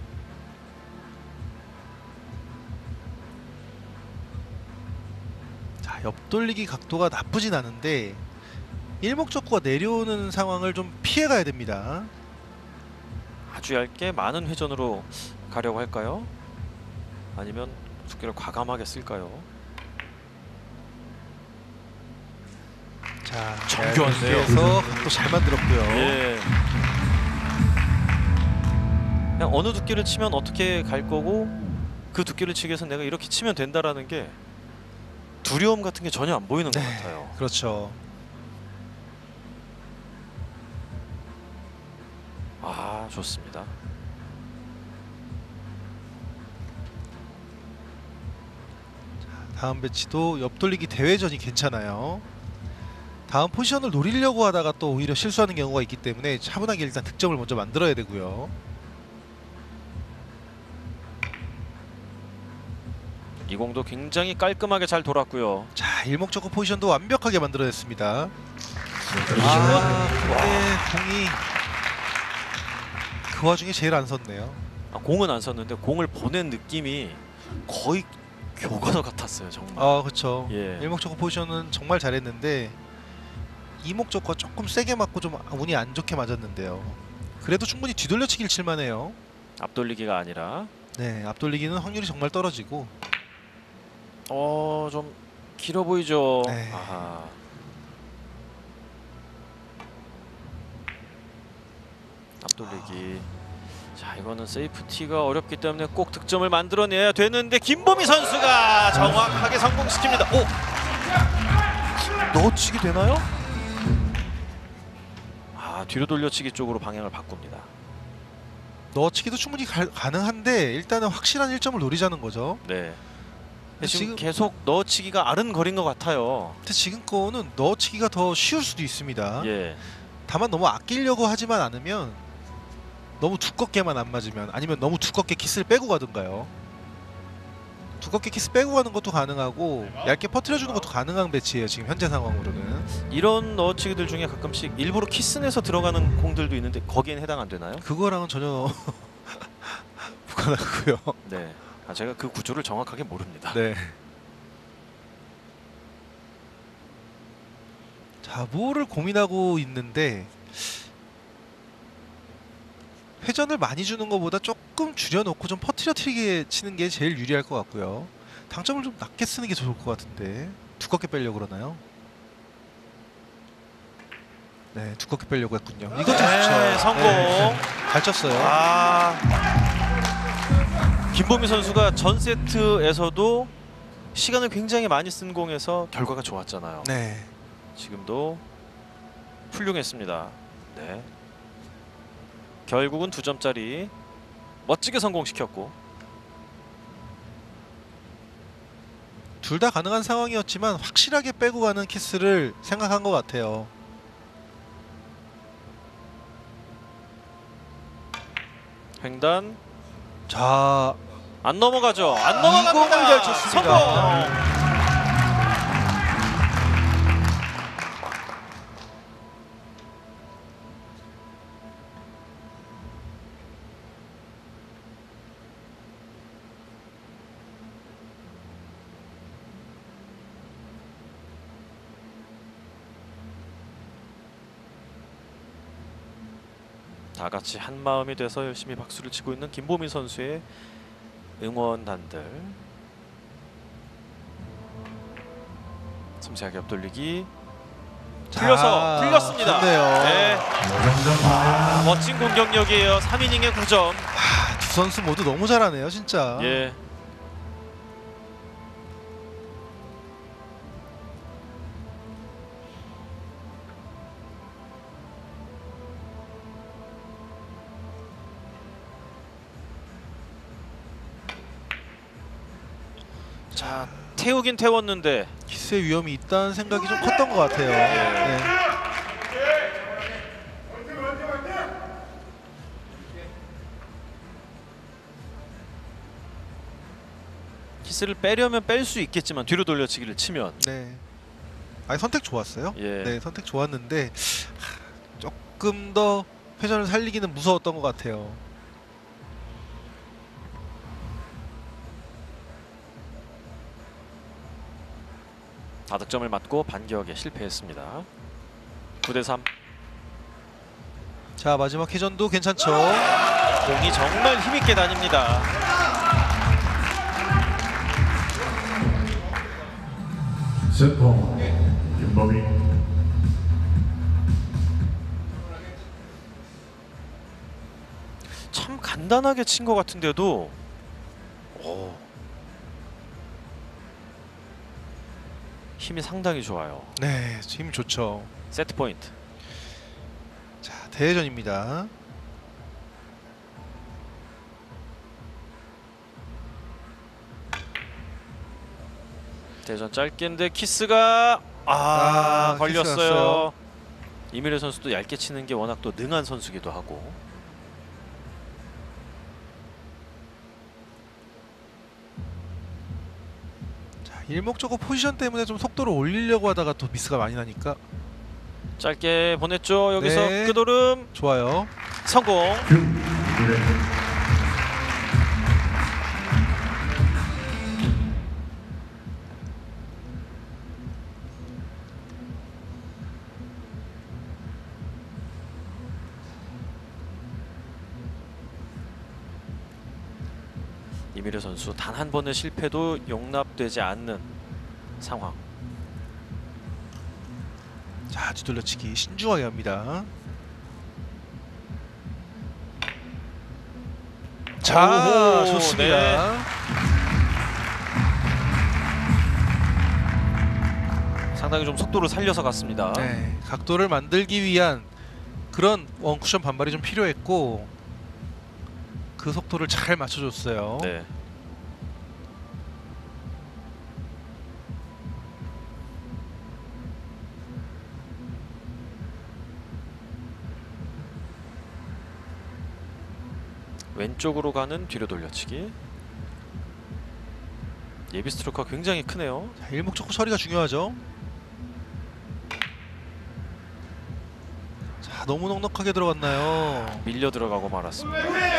자, 옆돌리기 각도가 나쁘진 않은데 일목적구가 내려오는 상황을 좀 피해가야 됩니다. 아주 얇게 많은 회전으로 가려고 할까요? 아니면 두께를 과감하게 쓸까요? 자, 정교한데요. 그래서 각도 잘 만들었고요. 예. 그냥 어느 두께를 치면 어떻게 갈 거고 그 두께를 치기 위해서 내가 이렇게 치면 된다라는 게 두려움 같은 게 전혀 안 보이는 것 네, 같아요. 그렇죠. 아, 좋습니다. 다음 배치도 옆돌리기 대회전이 괜찮아요. 다음 포지션을 노리려고 하다가 또 오히려 실수하는 경우가 있기 때문에 차분하게 일단 득점을 먼저 만들어야 되고요. 이 공도 굉장히 깔끔하게 잘 돌았고요. 자, 일목적구 포지션도 완벽하게 만들어냈습니다. 근데 공이 그 와중에 제일 안 섰네요. 공은 안 썼는데 공을 보낸 느낌이 거의 교과서 같았어요, 정말. 그렇죠. 예. 일목적구 포지션은 정말 잘했는데 이목적구가 조금 세게 맞고 좀 운이 안 좋게 맞았는데요. 그래도 충분히 뒤돌려치기를 칠만해요. 앞돌리기가 아니라 네, 앞돌리기는 확률이 정말 떨어지고. 좀 길어 보이죠. 네. 아하. 앞돌리기. 자, 이거는 세이프티가 어렵기 때문에 꼭 득점을 만들어내야 되는데 김보미 선수가 정확하게 성공시킵니다. 오! 넣어치기 되나요? 뒤로 돌려치기 쪽으로 방향을 바꿉니다. 넣어치기도 충분히 가능한데 일단은 확실한 1점을 노리자는 거죠. 네. 지금 계속 넣어치기가 아른거린 것 같아요. 근데 지금 거는 넣어치기가 더 쉬울 수도 있습니다. 예. 다만 너무 아끼려고 하지만 않으면, 너무 두껍게만 안 맞으면, 아니면 너무 두껍게 키스를 빼고 가든가요. 두껍게 키스 빼고 가는 것도 가능하고 얇게 퍼뜨려주는 것도 가능한 배치예요. 지금 현재 상황으로는. 이런 넣어치기들 중에 가끔씩 일부러 키스내서 들어가는 공들도 있는데 거기엔 해당 안 되나요? 그거랑은 전혀 무관하고요. 네. 제가 그 구조를 정확하게 모릅니다. 네. 자, 뭐를 고민하고 있는데, 회전을 많이 주는 것보다 조금 줄여놓고 좀 퍼뜨려트리게 치는 게 제일 유리할 것 같고요. 당점을 좀 낮게 쓰는 게 좋을 것 같은데, 두껍게 빼려고 그러나요? 네, 두껍게 빼려고 했군요. 이것도 좋죠. 성공. 네, 잘 쳤어요. 김보미 선수가 전 세트에서도 시간을 굉장히 많이 쓴 공에서 결과가 좋았잖아요. 네. 지금도 훌륭했습니다. 네. 결국은 2점짜리 멋지게 성공시켰고, 둘 다 가능한 상황이었지만 확실하게 빼고 가는 키스를 생각한 것 같아요. 횡단 자, 안 넘어가죠. 안 이 넘어갑니다. 공을 잘 쳤습니다. 성공. 다 같이 한 마음이 돼서 열심히 박수를 치고 있는 김보민 선수의 응원단들. 섬세하게 옆돌리기. 틀렸습니다. 좋네요. 네. 멋진 공격력이에요. 3이닝에 9점. 두 선수 모두 너무 잘하네요, 진짜. 예. 자, 태우긴 태웠는데 키스의 위험이 있다는 생각이 좀 컸던 것 같아요. 네. 키스를 빼려면 뺄 수 있겠지만 뒤로 돌려치기를 치면 네. 아니, 선택 좋았어요. 예. 네, 선택 좋았는데 조금 더 회전을 살리기는 무서웠던 것 같아요. 다득점을 맞고 반격에 실패했습니다. 9대3. 자, 마지막 회전도 괜찮죠. 공이 정말 힘있게 다닙니다. 세터 김범희. 참 간단하게 친 것 같은데도 힘이 상당히 좋아요. 네, 힘 좋죠. 세트 포인트. 자, 대회전입니다. 대전 짧게인데 키스가 걸렸어요. 키스 났어요. 이미래 선수도 얇게 치는 게 워낙 또 능한 선수기도 하고. 자, 일목적으로 포지션 때문에 좀 속도를 올리려고 하다가 또 미스가 많이 나니까. 짧게 보냈죠. 여기서 네. 끄도름 좋아요. 성공. 이미래 선수 단 한 번의 실패도 용납되지 않는 상황. 자, 뒤돌려치기 신중하게 합니다. 자, 오호, 좋습니다. 네. 상당히 좀 속도를 살려서 갔습니다. 네, 각도를 만들기 위한 그런 원쿠션 반발이 좀 필요했고 그 속도를 잘 맞춰줬어요. 네. 왼쪽으로 가는 뒤로 돌려치기. 예비 스트로크가 굉장히 크네요. 자, 일목적고 처리가 중요하죠. 자, 너무 넉넉하게 들어갔나요? 밀려 들어가고 말았습니다.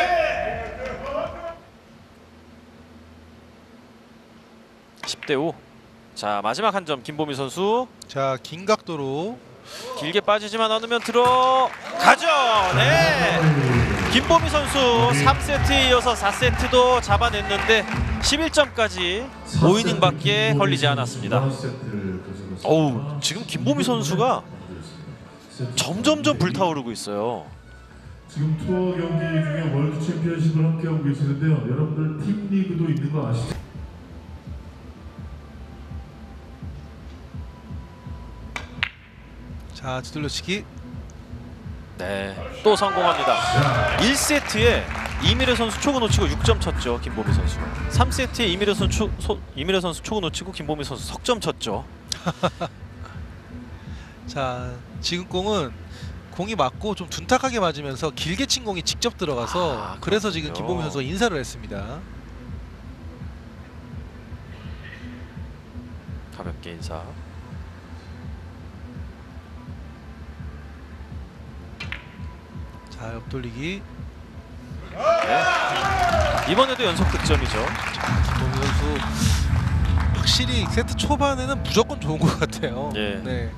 10대5. 자, 마지막 한 점 김보미 선수. 자, 긴 각도로 길게 빠지지만 않으면 들어가죠. 네. 김보미 선수 3세트에 이어서 4세트도 잡아냈는데 11점까지 5이닝밖에 걸리지 않았습니다. 어우, 지금 김보미 선수가 점점점 불타오르고 있어요. 지금 투어 경기 중에 월드 챔피언십을 함께하고 계시는데요. 여러분들 팀 리그도 있는 거 아시죠? 자, 뒤돌려치기. 네, 또 성공합니다. 1세트에 이미래 선수 초구 놓치고 6점 쳤죠, 김보미 선수. 3세트에 이미래 선수 초구 놓치고 김보미 선수 석점 쳤죠. 자, 지금 공이 맞고 좀 둔탁하게 맞으면서 길게 친 공이 직접 들어가서 그래서 지금 그렇군요. 김보미 선수가 인사를 했습니다. 가볍게 인사. 자, 옆돌리기. 네. 이번에도 연속 득점이죠. 김보미 선수 확실히 세트 초반에는 무조건 좋은 것 같아요. 예. 네.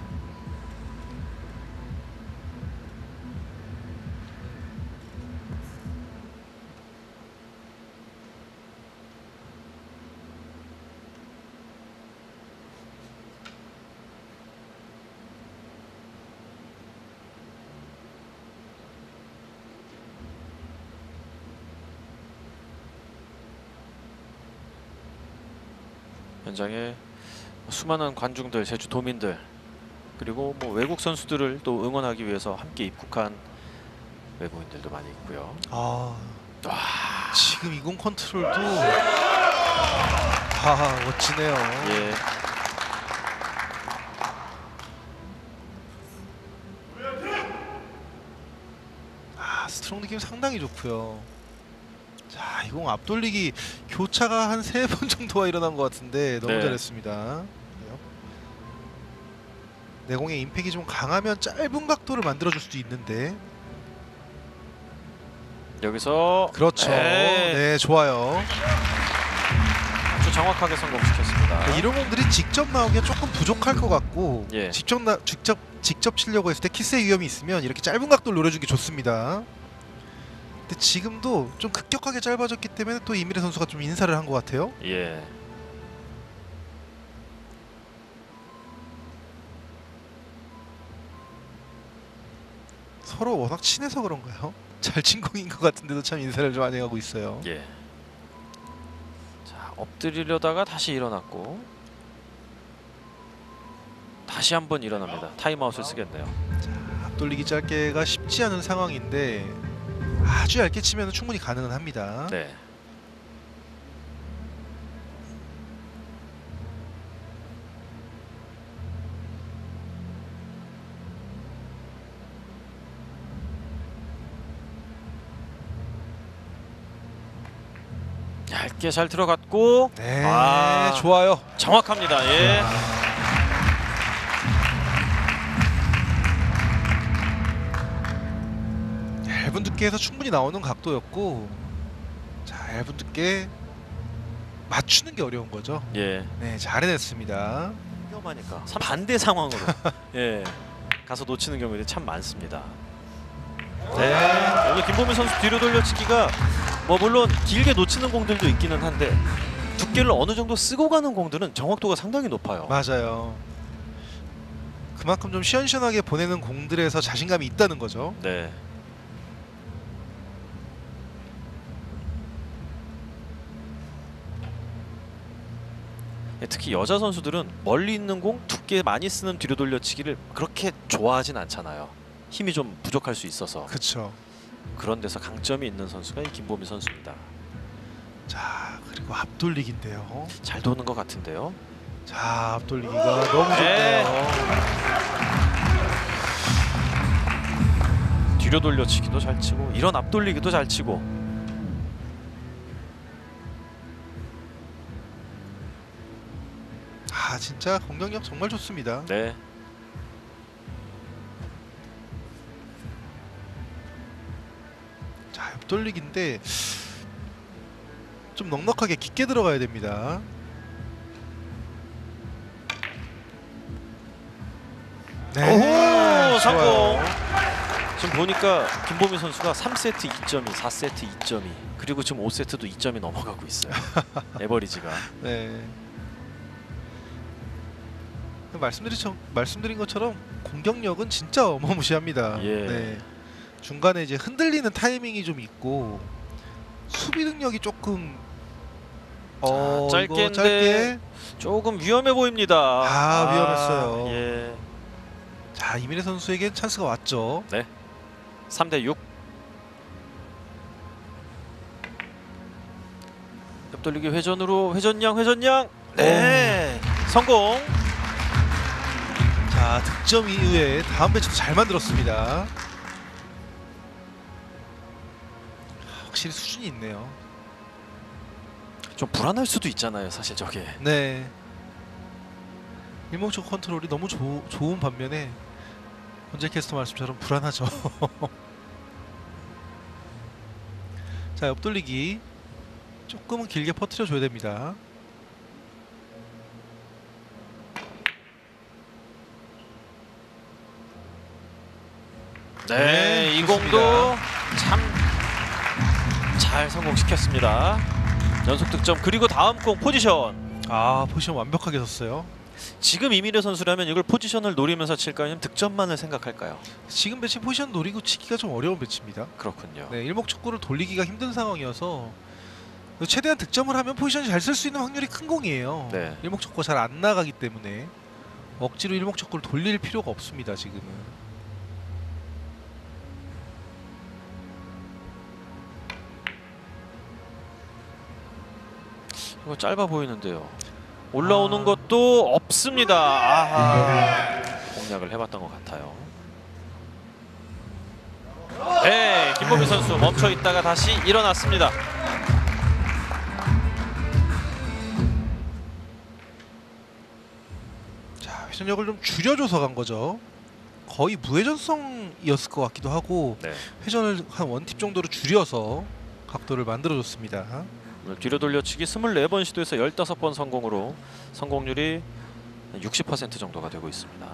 현장에 수많은 관중들, 제주 도민들 그리고 뭐 외국 선수들을 또 응원하기 위해서 함께 입국한 외국인들도 많이 있고요. 아, 와, 지금 이 공 컨트롤도 멋지네요. 예. 스트롱 느낌 상당히 좋고요. 자, 이 공 앞돌리기 교차가 한 3번 정도가 일어난 것 같은데 너무 네. 잘했습니다. 내공의 임팩이 좀 강하면 짧은 각도를 만들어줄 수도 있는데. 여기서 그렇죠. 네, 좋아요. 아주 정확하게 성공시켰습니다. 네, 이런 공들이 직접 나오기가 조금 부족할 것 같고 예. 직접 치려고 했을 때 키스의 위험이 있으면 이렇게 짧은 각도를 노려주기 좋습니다. 근데 지금도 좀 급격하게 짧아졌기 때문에 또 이미래 선수가 좀 인사를 한 것 같아요. 예. 서로 워낙 친해서 그런가요? 잘 친 공인 것 같은데도 참 인사를 좀 많이 하고 있어요. 예. 자, 엎드리려다가 다시 일어났고 다시 한번 일어납니다. 타임아웃을 쓰겠네요. 앞돌리기 짧게가 쉽지 않은 상황인데 아주 얇게 치면 충분히 가능은 합니다. 네. 얇게 잘 들어갔고 네, 아. 좋아요. 정확합니다. 예. 얇은 두께에서 충분히 나오는 각도였고, 자, 얇은 두께 맞추는 게 어려운 거죠. 예. 네, 잘 해냈습니다. 위험하니까 반대 상황으로 예 가서 놓치는 경우들이 참 많습니다. 네, 오늘 김보미 선수 뒤로 돌려치기가 뭐 물론 길게 놓치는 공들도 있기는 한데 두께를 어느 정도 쓰고 가는 공들은 정확도가 상당히 높아요. 맞아요. 그만큼 좀 시원시원하게 보내는 공들에서 자신감이 있다는 거죠. 네. 특히 여자 선수들은 멀리 있는 공 두께 많이 쓰는 뒤로 돌려치기를 그렇게 좋아하진 않잖아요. 힘이 좀 부족할 수 있어서. 그렇죠. 그런 데서 강점이 있는 선수가 이 김보미 선수입니다. 자, 그리고 앞돌리기인데요. 잘 도는 것 같은데요. 자, 앞돌리기가 너무 좋네요. 뒤로 돌려치기도 잘 치고 이런 앞돌리기도 잘 치고 진짜 공격력 정말 좋습니다. 네. 자, 옆돌리기인데 좀 넉넉하게 깊게 들어가야 됩니다. 오, 성공. 좋아요. 지금 보니까 김보미 선수가 3세트 2점이, 4세트 2점이, 그리고 지금 5세트도 2점이 넘어가고 있어요. 에버리지가. 네. 말씀드린 것처럼 공격력은 진짜 어마무시합니다. 예. 네. 중간에 이제 흔들리는 타이밍이 좀 있고 수비 능력이 조금 짧게 이거 했는데 조금 위험해 보입니다. 위험했어요. 예. 자, 이민혜 선수에겐 찬스가 왔죠. 3대6. 옆돌리기 회전으로 회전량. 네. 성공. 자, 득점 이후에 다음 배치도 잘 만들었습니다. 확실히 수준이 있네요. 좀 불안할 수도 있잖아요, 사실 저게. 네. 일목적 컨트롤이 너무 좋은 반면에 현재 캐스터 말씀처럼 불안하죠. 자, 옆돌리기 조금은 길게 퍼뜨려 줘야 됩니다. 네, 이 좋습니다. 공도 참 잘 성공시켰습니다. 연속 득점. 그리고 다음 공 포지션. 포지션 완벽하게 섰어요. 지금 이민혜 선수라면 이걸 포지션을 노리면서 칠까요? 아니면 득점만을 생각할까요? 지금 배치 포지션 노리고 치기가 좀 어려운 배치입니다. 그렇군요. 네, 일목적구를 돌리기가 힘든 상황이어서 최대한 득점을 하면 포지션이 잘 쓸 수 있는 확률이 큰 공이에요. 네. 일목적구가 잘 안 나가기 때문에 억지로 일목적구를 돌릴 필요가 없습니다. 지금은. 이거 짧아 보이는데요. 올라오는 것도 없습니다. 아하. 공략을 해봤던 것 같아요. 네, 김보미 선수 멈춰 있다가 다시 일어났습니다. 자, 회전력을 좀 줄여줘서 간 거죠. 거의 무회전성이었을 것 같기도 하고 네. 회전을 한 원팁 정도로 줄여서 각도를 만들어줬습니다. 오늘 뒤로 돌려치기 24번 시도해서 15번 성공으로 성공률이 60% 정도가 되고 있습니다.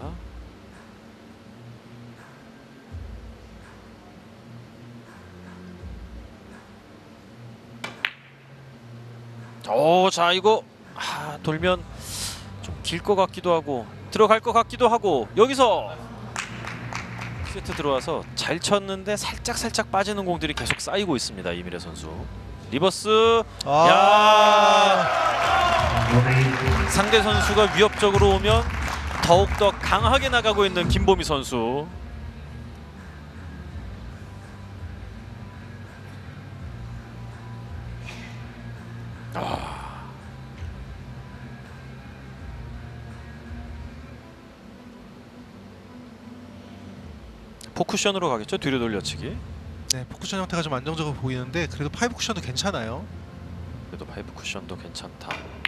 자 이거 돌면 좀 길 것 같기도 하고 들어갈 것 같기도 하고 여기서 세트 들어와서 잘 쳤는데 살짝 빠지는 공들이 계속 쌓이고 있습니다. 이민혜 선수. 리버스. 야, 상대 선수가 위협적으로 오면 더욱더 강하게 나가고 있는 김보미 선수. 포쿠션으로 가겠죠. 뒤로 돌려치기. 네, 포쿠션 형태가 좀 안정적으로 보이는데 그래도 파이브 쿠션도 괜찮아요. 그래도 파이브 쿠션도 괜찮다.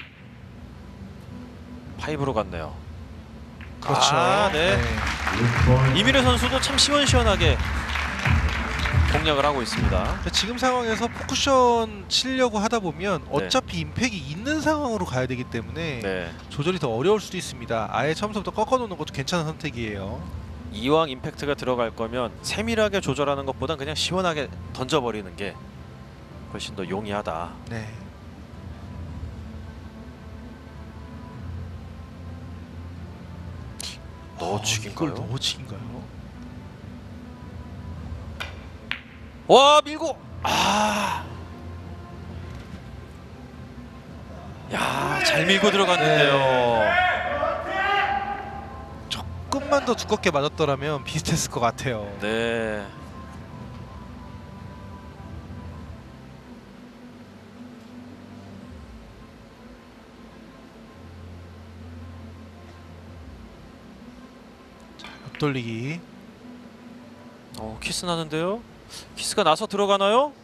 파이브로 갔네요. 그렇죠. 네. 이민혜 선수도 참 시원시원하게 공략을 하고 있습니다. 지금 상황에서 포쿠션 치려고 하다 보면 네. 어차피 임팩이 있는 상황으로 가야 되기 때문에 네. 조절이 더 어려울 수도 있습니다. 아예 처음부터 꺾어놓는 것도 괜찮은 선택이에요. 이왕 임팩트가 들어갈 거면 세밀하게 조절하는 것보단 그냥 시원하게 던져버리는 게 훨씬 더 용이하다. 네. 넣어치기인가요? 이걸 넣어치기인가요? 와 밀고 야, 잘 밀고 들어갔는데요. 조금만 더 두껍게 맞았더라면 비슷했을 것 같아요. 네. 옆돌리기. 키스 나는데요. 키스가 나서 들어가나요?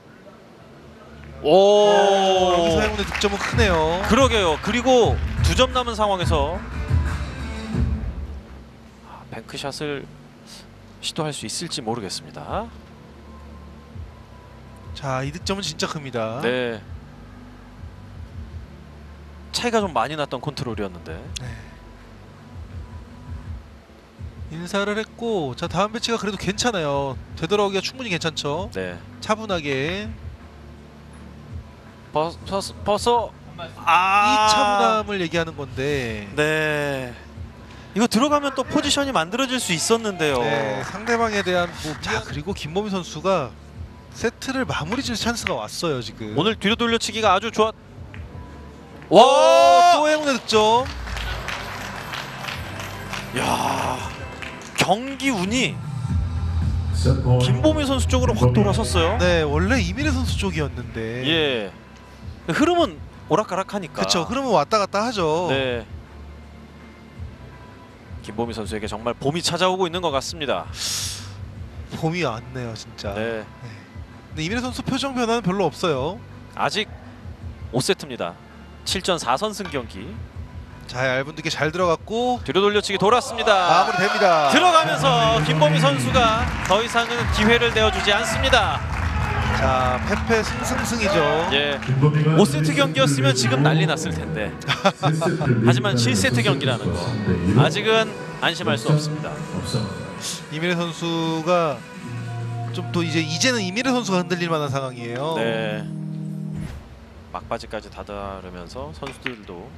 여기서 오. 행운의 득점은 크네요. 그러게요. 그리고 2점 남은 상황에서 뱅크샷을 시도할 수 있을지 모르겠습니다. 자, 이 득점은 진짜 큽니다. 네. 차이가 좀 많이 났던 컨트롤이었는데. 인사를 했고, 자, 다음 배치가 그래도 괜찮아요. 되돌아오기가 충분히 괜찮죠. 네. 차분하게. 벗어. 이 차분함을 얘기하는 건데. 네. 이거 들어가면 또 포지션이 만들어질 수 있었는데요. 네, 상대방에 대한 자, 그리고 김보미 선수가 세트를 마무리 질 찬스가 왔어요, 지금. 오늘 뒤로 돌려치기가 아주 좋았. 와! 또 행운의 득점. 야. 경기 운이 Set point. 김보미 선수 쪽으로 확 돌아섰어요. 네, 원래 이민혜 선수 쪽이었는데. 예. 흐름은 오락가락하니까. 그렇죠. 흐름은 왔다 갔다 하죠. 네. 김보미 선수에게 정말 봄이 찾아오고 있는 것 같습니다. 봄이 왔네요, 진짜. 네. 근데 이민혜 선수 표정 변화는 별로 없어요. 아직 5세트입니다. 7전 4선승 경기. 자, 얇은 두께 잘 들어갔고 뒤로 돌려치기 돌았습니다. 마무리됩니다. 들어가면서 김보미 선수가 더 이상은 기회를 내어주지 않습니다. 자, 패패 승승승이죠. 예. 김범희가 5세트 경기였으면 지금 난리 났을 텐데. 하지만 7세트 경기라는 거 아직은 안심할 수 없습니다. 이민혜 선수가 좀 또 이제는 이민혜 선수가 흔들릴 만한 상황이에요. 네. 막바지까지 다다르면서 선수들도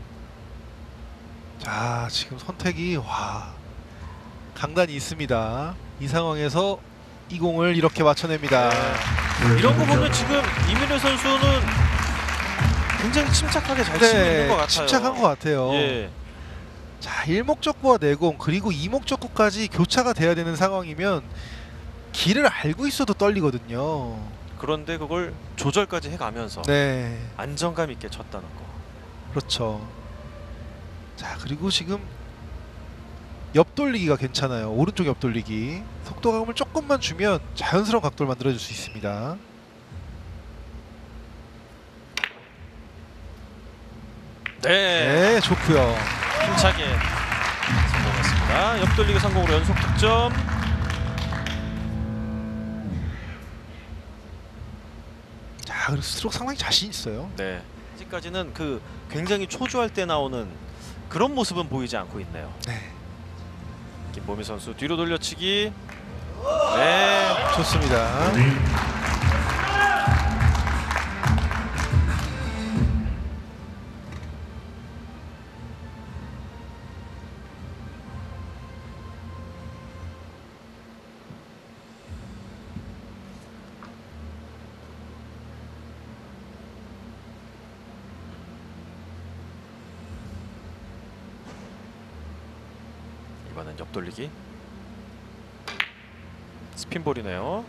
자, 지금 선택이 와 강단이 있습니다. 이 상황에서 이 공을 이렇게 맞춰냅니다. 이런 거 보면 지금 이민혜 선수는 굉장히 침착하게 잘 치고 있는 것 같아요. 침착한 것 같아요. 예. 자, 일목적구와 내공 그리고 이목적구까지 교차가 돼야 되는 상황이면 길을 알고 있어도 떨리거든요. 그런데 그걸 조절까지 해가면서 네, 안정감 있게 쳤다는 거. 그렇죠. 자, 그리고 지금 옆돌리기가 괜찮아요. 오른쪽 옆돌리기 속도감을 조금만 주면 자연스러운 각도를 만들어줄 수 있습니다. 네, 네, 좋고요. 힘차게 성공했습니다. 옆돌리기 성공으로 연속 득점. 자, 그리고 스트로크 상당히 자신 있어요. 네, 아직까지는 그 굉장히 초조할 때 나오는 그런 모습은 보이지 않고 있네요. 네, 김보미 선수 뒤로 돌려치기. 네, 좋습니다. 이번엔 옆돌리기. 스핀볼이네요.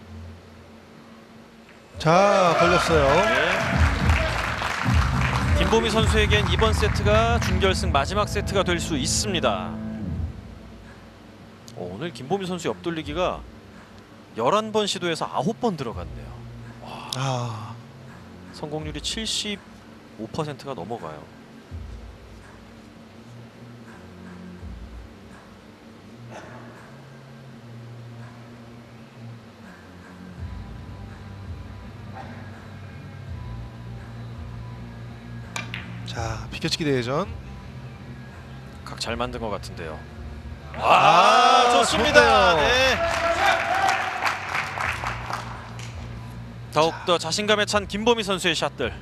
자, 걸렸어요. 네. 김보미 선수에겐 이번 세트가 준결승 마지막 세트가 될 수 있습니다. 오늘 김보미 선수 옆돌리기가 11번 시도해서 9번 들어갔네요. 아, 성공률이 75%가 넘어가요. 자, 비켜치기 대회전. 각 잘 만든 것 같은데요. 좋네요. 네. 더욱더 자신감에 찬 김보미 선수의 샷들.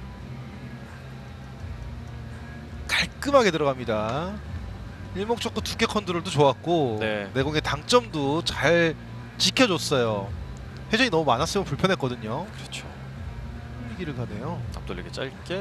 깔끔하게 들어갑니다. 일목적구 두께 컨트롤도 좋았고 네. 내공의 당점도 잘 지켜줬어요. 회전이 너무 많았으면 불편했거든요. 그렇죠. 길을 가네요. 앞돌리기 짧게.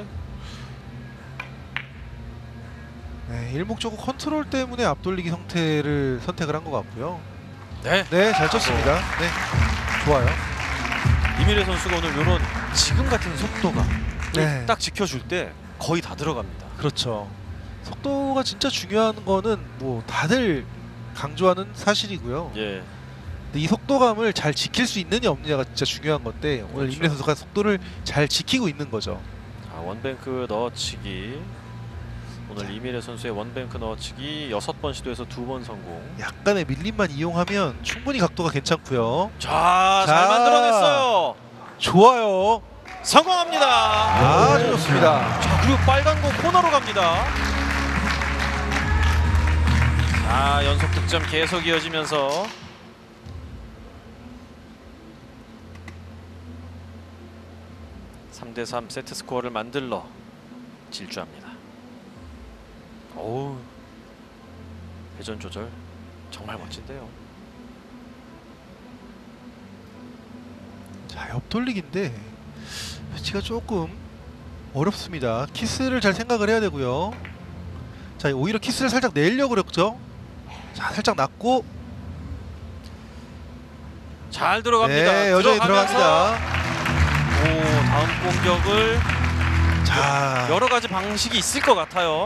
네, 일목적구 컨트롤 때문에 앞돌리기 형태를 선택을 한 것 같고요. 네. 네, 잘 쳤습니다. 네, 좋아요. 이민혜 선수가 오늘 이런 지금 같은 속도가 네. 딱 지켜줄 때 거의 다 들어갑니다. 그렇죠. 속도가 진짜 중요한 거는 뭐 다들 강조하는 사실이고요. 예. 근데 이 속도감을 잘 지킬 수 있느냐 없느냐가 진짜 중요한 건데 오늘 그렇죠. 임래 선수가 속도를 잘 지키고 있는 거죠. 자, 원뱅크 넣어치기. 오늘 이미래 선수의 원뱅크 넣어치기 6번 시도에서 2번 성공. 약간의 밀림만 이용하면 충분히 각도가 괜찮고요. 자, 잘 자. 만들어냈어요. 좋아요. 성공합니다. 아주 좋습니다. 자, 그리고 빨간 공 코너로 갑니다. 자, 연속 득점 계속 이어지면서 3대3 세트 스코어를 만들러 질주합니다. 어우, 회전 조절 정말 멋진데요. 자, 옆돌리기인데 배치가 조금 어렵습니다. 키스를 잘 생각을 해야 되고요. 자, 오히려 키스를 살짝 내려고 그랬죠. 자, 살짝 낮고 잘 들어갑니다. 네, 여전히 들어가면서 들어갑니다. 오, 다음 공격을 자, 여러 가지 방식이 있을 것 같아요.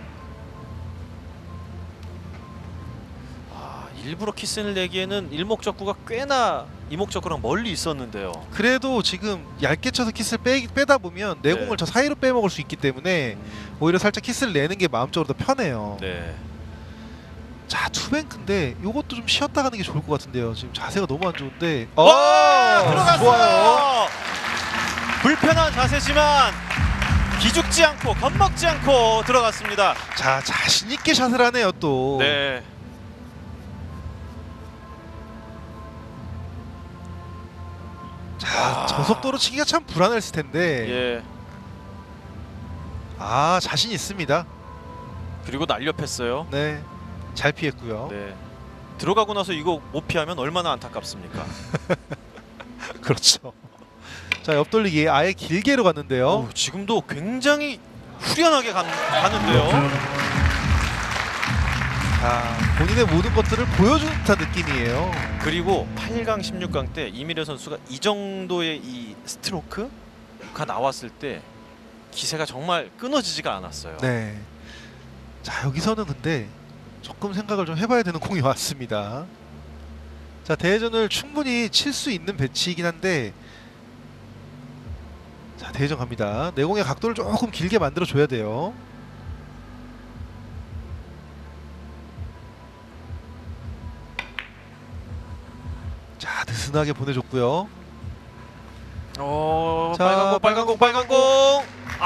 일부러 키스를 내기에는 일목적구가 꽤나 이목적구랑 멀리 있었는데요. 그래도 지금 얇게 쳐서 키스를 빼다 보면 내공을 저 사이로 빼먹을 수 있기 때문에 오히려 살짝 키스를 내는 게 마음적으로 더 편해요. 네. 자, 투뱅크인데 요것도 좀 쉬었다 가는 게 좋을 것 같은데요. 지금 자세가 너무 안 좋은데. 와, 들어갔어요. 좋아요. 불편한 자세지만 기죽지 않고 겁먹지 않고 들어갔습니다. 자, 자신 있게 샷을 하네요 또. 네. 자, 저속도로 치기가 참 불안했을 텐데. 예. 아, 자신 있습니다. 그리고 날렵했어요. 네, 잘 피했고요. 네. 들어가고 나서 이거 못 피하면 얼마나 안타깝습니까? 그렇죠. 자, 옆돌리기 아예 길게로 갔는데요. 어우, 지금도 굉장히 후련하게 가는데요. 자, 본인의 모든 것들을 보여주는 듯한 느낌이에요. 그리고 8강, 16강 때 이미래 선수가 이 정도의 이 스트로크가 나왔을 때 기세가 정말 끊어지지가 않았어요. 네. 자, 여기서는 근데 조금 생각을 좀 해봐야 되는 공이 왔습니다. 자, 대회전을 충분히 칠 수 있는 배치이긴 한데, 자, 대회전 갑니다. 내공의 각도를 조금 길게 만들어 줘야 돼요. 자, 느슨하게 보내줬고요. 자, 빨간 공.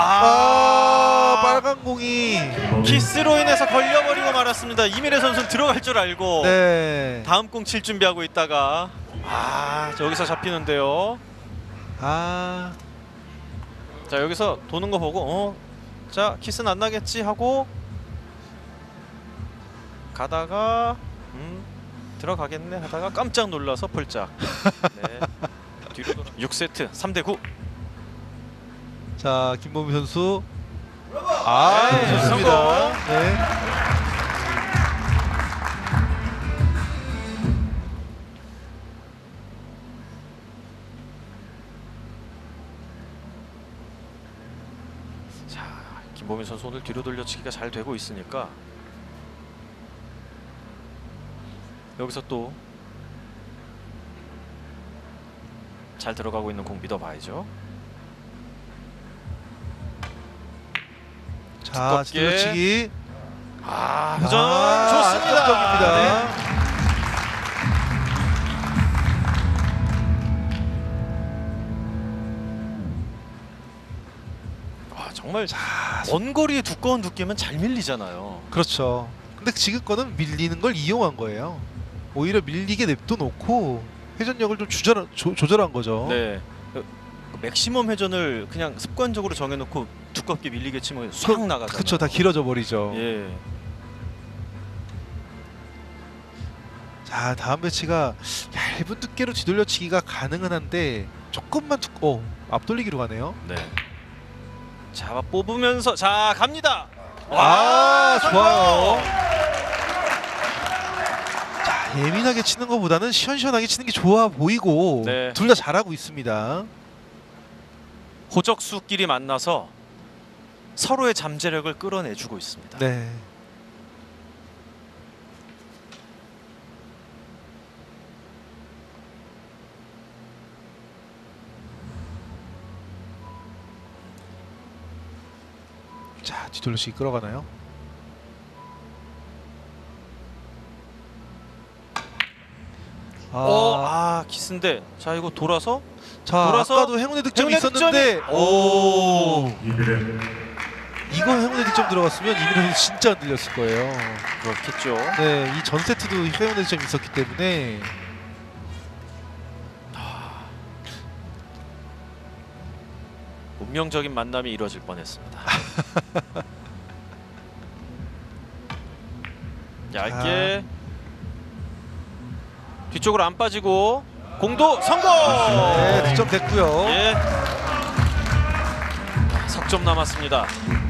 빨간 공이. 키스로 인해서 걸려버리고 말았습니다. 이미래 선수는 들어갈 줄 알고 네. 다음 공 칠 준비하고 있다가 여기서 잡히는데요. 아, 자, 여기서 도는 거 보고 자, 키스는 안 나겠지 하고 가다가 들어가겠네 하다가 깜짝 놀라서 폴짝. 네. 뒤로 돌아. 6세트 3대9. 자, 김범희 선수. 네, 좋습니다. 성공. 네. 자, 김범희 선수 오늘 뒤로 돌려치기가 잘 되고 있으니까 여기서 또 잘 들어가고 있는 공 믿어봐야죠. 자, 두껍게. 뒤로치기. 회전 좋습니다. 합격입니다. 정말 자, 먼 거리에 두꺼운 두께면 잘 밀리잖아요. 그렇죠. 근데 지금 거는 밀리는 걸 이용한 거예요. 오히려 밀리게 냅둬 놓고 회전력을 좀 조절한 거죠. 네. 그 맥시멈 회전을 그냥 습관적으로 정해놓고 두껍게 밀리게 치면 싹 나가잖아요. 그렇죠. 다 길어져 버리죠. 예. 자, 다음 배치가 얇은 두께로 뒤돌려치기가 가능은 한데 조금만 앞돌리기로 가네요. 네. 잡아 뽑으면서 자, 갑니다. 좋아요. 자, 예민하게 치는 것보다는 시원시원하게 치는 게 좋아 보이고 네. 둘 다 잘하고 있습니다. 호적수끼리 만나서 서로의 잠재력을 끌어내주고 있습니다. 네. 자, 뒤돌려치기 끌어가나요? 키스인데 자 이거 돌아서 자, 돌아서 아까도 행운의 득점이 행운의 있었는데 오, 이민혜 이거 행운의 득점 들어갔으면 이민혜 선수 진짜 안 들렸을 거예요. 그렇겠죠. 네, 이 전 세트도 행운의 득점이 있었기 때문에 운명적인 만남이 이루어질 뻔했습니다. 얇게 뒤쪽으로 안 빠지고 공도 성공. 네, 득점 됐고요. 예. 석점 남았습니다.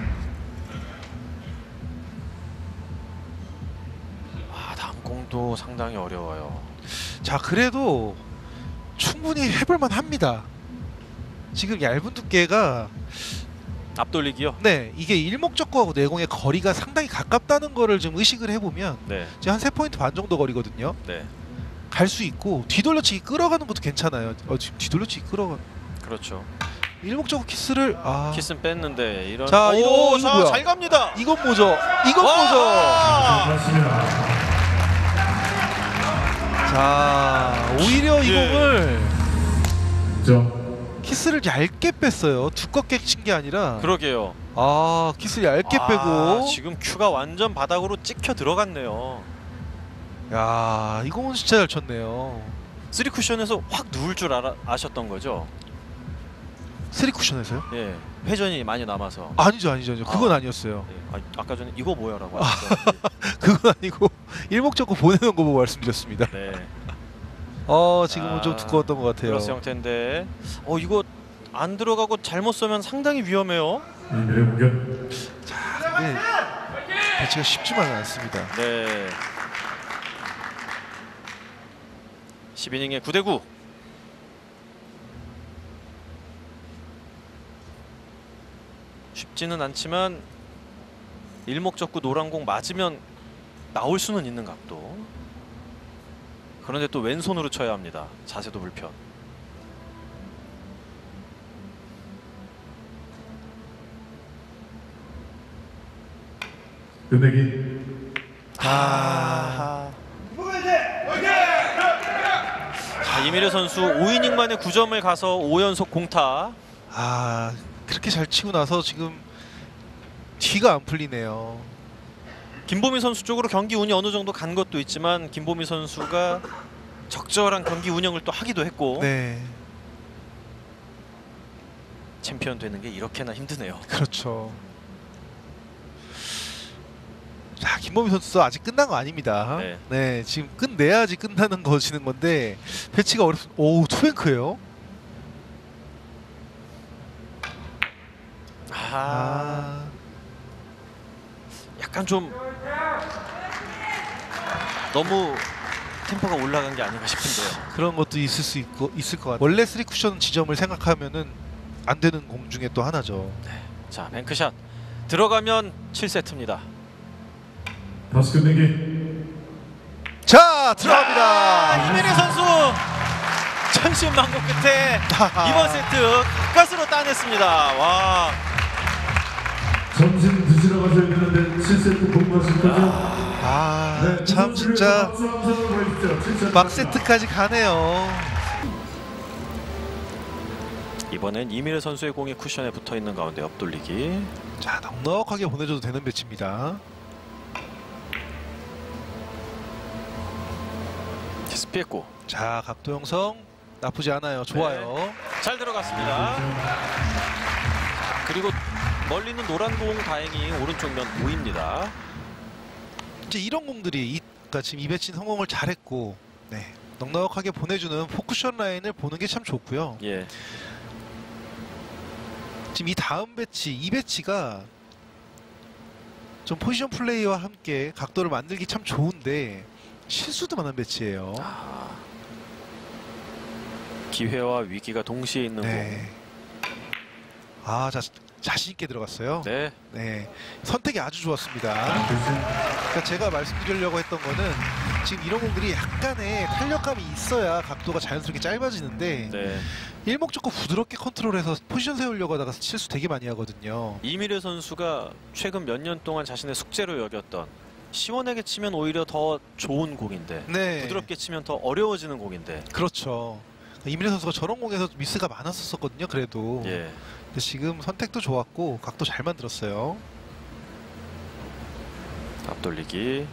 다음 공도 상당히 어려워요. 자, 그래도 충분히 해볼만 합니다. 지금 얇은 두께가 앞돌리기요. 네, 이게 일목적구하고 내공의 거리가 상당히 가깝다는 거를 좀 의식을 해보면 네, 지금 한 3포인트 반 정도 거리거든요. 네, 갈 수 있고 뒤돌려치기 끌어가는 것도 괜찮아요. 지금 뒤돌려치기 끌어가 그렇죠. 일목적구 키스를 키스는 뺐는데 이런. 자, 이거 뭐야? 잘 갑니다. 이건 뭐죠? 이건 뭐죠? 맞습니다. 자, 오히려 이 예. 공을 점 키스를 얇게 뺐어요. 두껍게 친 게 아니라 그러게요. 키스를 얇게 빼고 지금 큐가 완전 바닥으로 찍혀 들어갔네요. 야, 이 공은 진짜 잘 쳤네요. 3쿠션에서 확 누울 줄 아셨던 거죠? 3쿠션에서요? 예, 회전이 많이 남아서. 아니죠. 그건 아. 아니었어요. 네, 아까 전에 이거 뭐야라고 하셨죠? 그건 아니고 일목적구 보내는 거 보고 말씀드렸습니다. 네. 지금은 좀 두꺼웠던 것 같아요. 플러스 형태인데 이거 안 들어가고 잘못 쏘면 상당히 위험해요. 이민혜 공격 근데 배치가 쉽지만은 않습니다. 네. 10이닝에 9대9. 쉽지는 않지만 일목적구 노란 공 맞으면 나올 수는 있는 각도. 그런데 또 왼손으로 쳐야 합니다. 자세도 불편. 끝내기 자, 이미래 선수 5이닝 만에 9점을 가서 5연속 공타. 그렇게 잘 치고 나서 지금 뒤가 안 풀리네요. 김보미 선수 쪽으로 경기 운이 어느 정도 간 것도 있지만 김보미 선수가 적절한 경기 운영을 또 하기도 했고 네, 챔피언 되는 게 이렇게나 힘드네요. 그렇죠. 자, 김범희 선수도 아직 끝난 거 아닙니다. 네. 지금 끝내야지 끝나는 거시는 건데 배치가 오, 투뱅크예요. 약간 좀 너무 템포가 올라간 게 아닌가 싶은데요. 그런 것도 있을 것 같아요. 원래 3쿠션 지점을 생각하면은 안 되는 공 중에 또 하나죠. 자, 뱅크샷 들어가면 7세트입니다. 다시 끝내기 자, 들어갑니다. 이민혜 선수 천신만고 끝에 이번 세트 가까스로 따냈습니다. 와, 점심 드시러 가셔야 되는데 7세트 공부하실 거죠? 참 진짜 막 막 세트까지 가네요. 이번엔 이민혜 선수의 공이 쿠션에 붙어 있는 가운데 옆돌리기. 자, 넉넉하게 보내줘도 되는 배치입니다. 키스 피했고. 자, 각도 형성 나쁘지 않아요. 좋아요. 잘 들어갔습니다. 그리고 멀리 있는 노란 공 다행히 오른쪽 면 보입니다. 이제 이런 공들이 그러니까 지금 이 배치 성공을 잘했고, 넉넉하게 보내주는 포쿠션 라인을 보는 게 참 좋고요. 예. 지금 이 다음 배치, 이 배치가 좀 포지션 플레이와 함께 각도를 만들기 참 좋은데 실수도 많은 배치예요. 기회와 위기가 동시에 있는 자신 있게 들어갔어요. 공. 네, 선택이 아주 좋았습니다. 그러니까 제가 말씀드리려고 했던 거는 지금 이런 공들이 약간의 탄력감이 있어야 각도가 자연스럽게 짧아지는데 일목적고 부드럽게 컨트롤해서 포지션 세우려고 하다가 실수 되게 많이 하거든요. 이미래 선수가 최근 몇 년 동안 자신의 숙제로 여겼던 시원하게 치면 오히려 더 좋은 공인데 네. 부드럽게 치면 더 어려워지는 공인데. 그렇죠. 이민혜 선수가 저런 공에서 미스가 많았었거든요. 그래도. 예. 근데 지금 선택도 좋았고 각도 잘 만들었어요. 앞돌리기.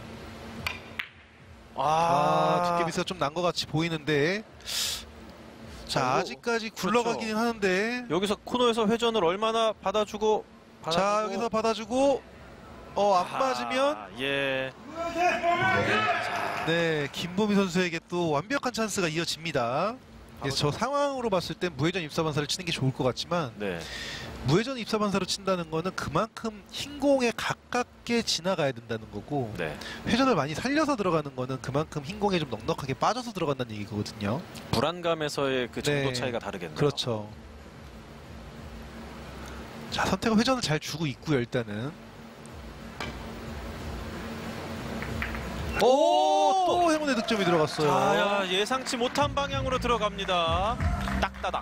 두께 미스가 좀 난 것 같이 보이는데. 자, 이거- 아직까지 굴러가기는 하는데. 여기서 코너에서 회전을 얼마나 받아주고. 자, 여기서 받아주고 안 맞으면 예. 네, 김보미 선수에게 또 완벽한 찬스가 이어집니다. 그래서 저 상황으로 봤을 땐 무회전 입사 반사를 치는 게 좋을 것 같지만 네. 무회전 입사 반사로 친다는 거는 그만큼 흰 공에 가깝게 지나가야 된다는 거고 네. 회전을 많이 살려서 들어가는 거는 그만큼 흰 공에 좀 넉넉하게 빠져서 들어간다는 얘기거든요. 불안감에서의 그 정도 네. 차이가 다르겠네요. 그렇죠. 자, 선택은 회전을 잘 주고 있고요. 일단은 또 행운의 득점이 들어갔어요. 자, 야, 예상치 못한 방향으로 들어갑니다. 딱따닥.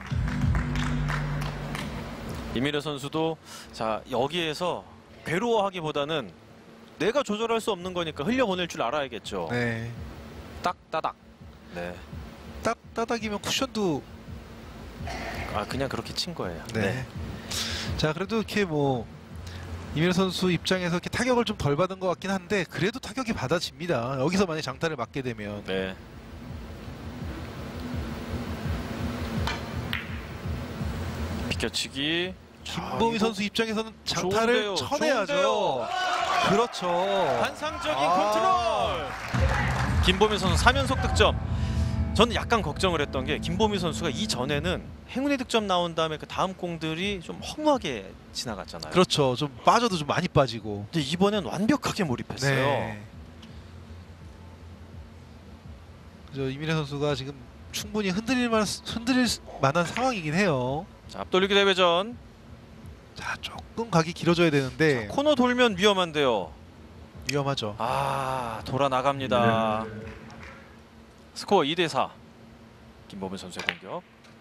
이민혜 선수도 자 여기에서 괴로워하기보다는 내가 조절할 수 없는 거니까 흘려보낼 줄 알아야겠죠. 네. 딱따닥. 네. 딱 따닥이면 쿠션도 그냥 그렇게 친 거예요. 네. 자, 그래도 이렇게 뭐 이민혜 선수 입장에서 이렇게 타격을 좀 덜 받은 것 같긴 한데 그래도 타격이 받아집니다. 여기서 만약 장타를 맞게 되면. 네. 비켜치기. 김보미 이거 선수 입장에서는 장타를 좋은데요, 쳐내야죠. 좋은데요. 그렇죠. 환상적인 컨트롤. 김보미 선수 3연속 득점. 저는 약간 걱정을 했던 게 김보미 선수가 이전에는 행운의 득점 나온 다음에 그 다음 공들이 좀 허무하게 지나갔잖아요. 그렇죠. 좀 빠져도 좀 많이 빠지고. 근데 이번엔 완벽하게 몰입했어요. 네. 그죠, 이민혜 선수가 지금 충분히 흔들릴 만한 상황이긴 해요. 자, 앞돌리기 대회전. 자, 조금 각이 길어져야 되는데 코너 돌면 위험한데요. 위험하죠. 돌아 나갑니다. 스코어 2대4. 김보미 선수의 공격.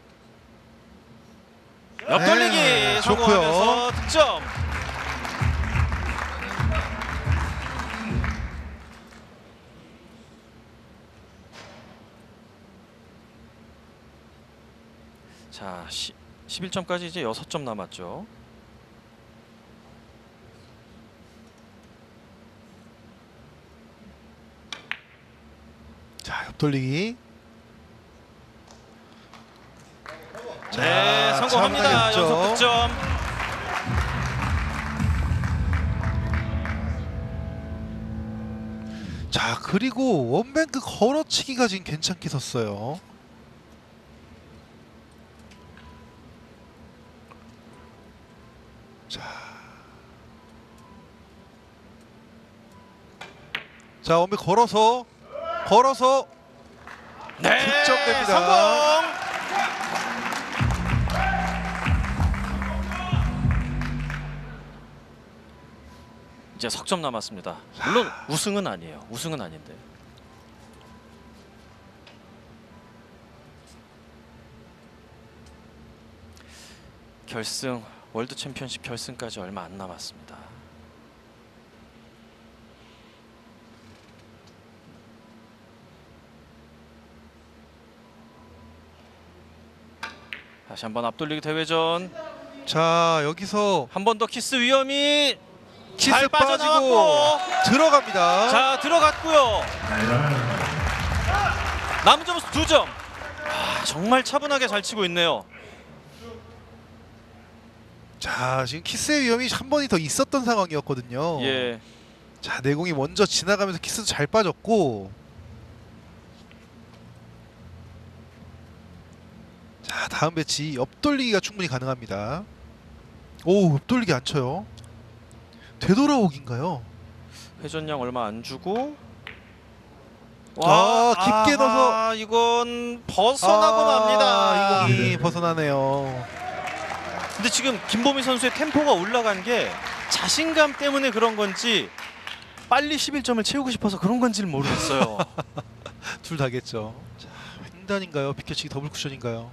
옆돌리기 네, 성공하면서 득점. 자, 11점까지 이제 6점 남았죠. 자, 옆돌리기. 네, 성공합니다. 득점. 연속 득점. 자, 그리고 원뱅크 걸어치기가 지금 괜찮게 섰어요. 자, 원뱅크 걸어서 네, 득점됩니다. 성공. 이제 석점 남았습니다. 물론 우승은 아니에요. 우승은 아닌데. 결승 월드 챔피언십 결승까지 얼마 안 남았습니다. 다시 한번 앞돌리기 대회전. 자, 여기서 한 번 더 키스 위험이 키스 잘 빠지고 빠져나왔고. 들어갑니다. 자, 들어갔고요. 남은 점수 2점. 정말 차분하게 잘 치고 있네요. 자, 지금 키스의 위험이 한 번이 더 있었던 상황이었거든요. 예. 자, 내공이 먼저 지나가면서 키스도 잘 빠졌고. 자, 다음 배치 옆돌리기가 충분히 가능합니다. 오, 옆돌리기 안 쳐요. 되돌아오기인가요? 회전량 얼마 안 주고. 깊게 넣어서. 이건 벗어나고 맙니다. 이 공이 벗어나네요. 근데 지금 김보미 선수의 템포가 올라간 게 자신감 때문에 그런 건지 빨리 11점을 채우고 싶어서 그런 건지는 모르겠어요. 둘 다겠죠. 자, 횡단인가요? 비켜치기 더블 쿠션인가요?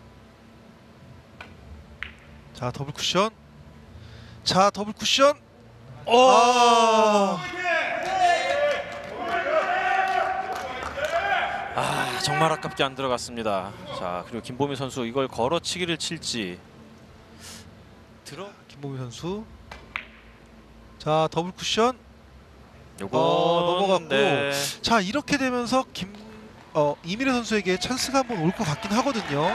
자, 더블 쿠션. 자, 더블 쿠션. 정말 아깝게 안 들어갔습니다. 자, 그리고 김보미 선수 이걸 걸어치기를 칠지. 김보미 선수. 자, 더블 쿠션. 요거 넘어갔고. 네. 자, 이렇게 되면서 이미래 선수에게 찬스가 한번 올 것 같긴 하거든요.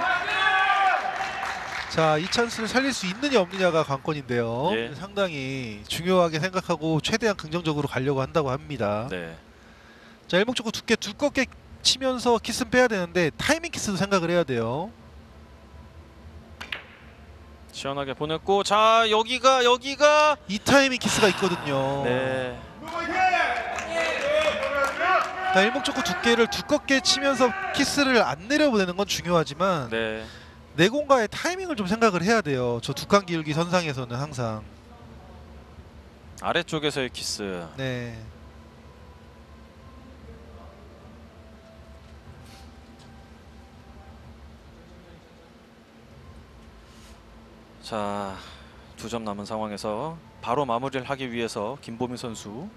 자, 이 찬스를 살릴 수 있느냐 없느냐가 관건인데요. 예. 상당히 중요하게 생각하고 최대한 긍정적으로 가려고 한다고 합니다. 네. 자, 일목적으로 두껍게 치면서 키스는 빼야 되는데 타이밍 키스도 생각을 해야 돼요. 시원하게 보냈고, 자, 여기가 이 타이밍 키스가 있거든요. 네. 자, 일목적으로 두께를 두껍게 치면서 키스를 안 내려보내는 건 중요하지만 네. 내공과의 타이밍을 좀 생각을 해야 돼요. 저 두 칸 기울기 선상에서는 항상. 아래쪽에서의 키스. 네. 자, 2점 남은 상황에서 바로 마무리를 하기 위해서 김보미 선수.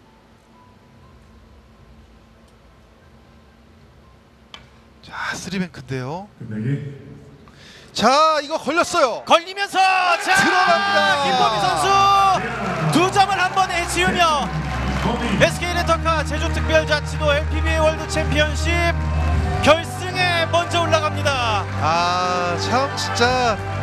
자, 3뱅크인데요. 끝내기. 자, 이거 걸렸어요. 걸리면서 자, 들어갑니다. 김보미 선수 2점을 한 번에 지으며 SK 렌터카 제주특별자치도 LPBA 월드 챔피언십 결승에 먼저 올라갑니다. 아, 참 진짜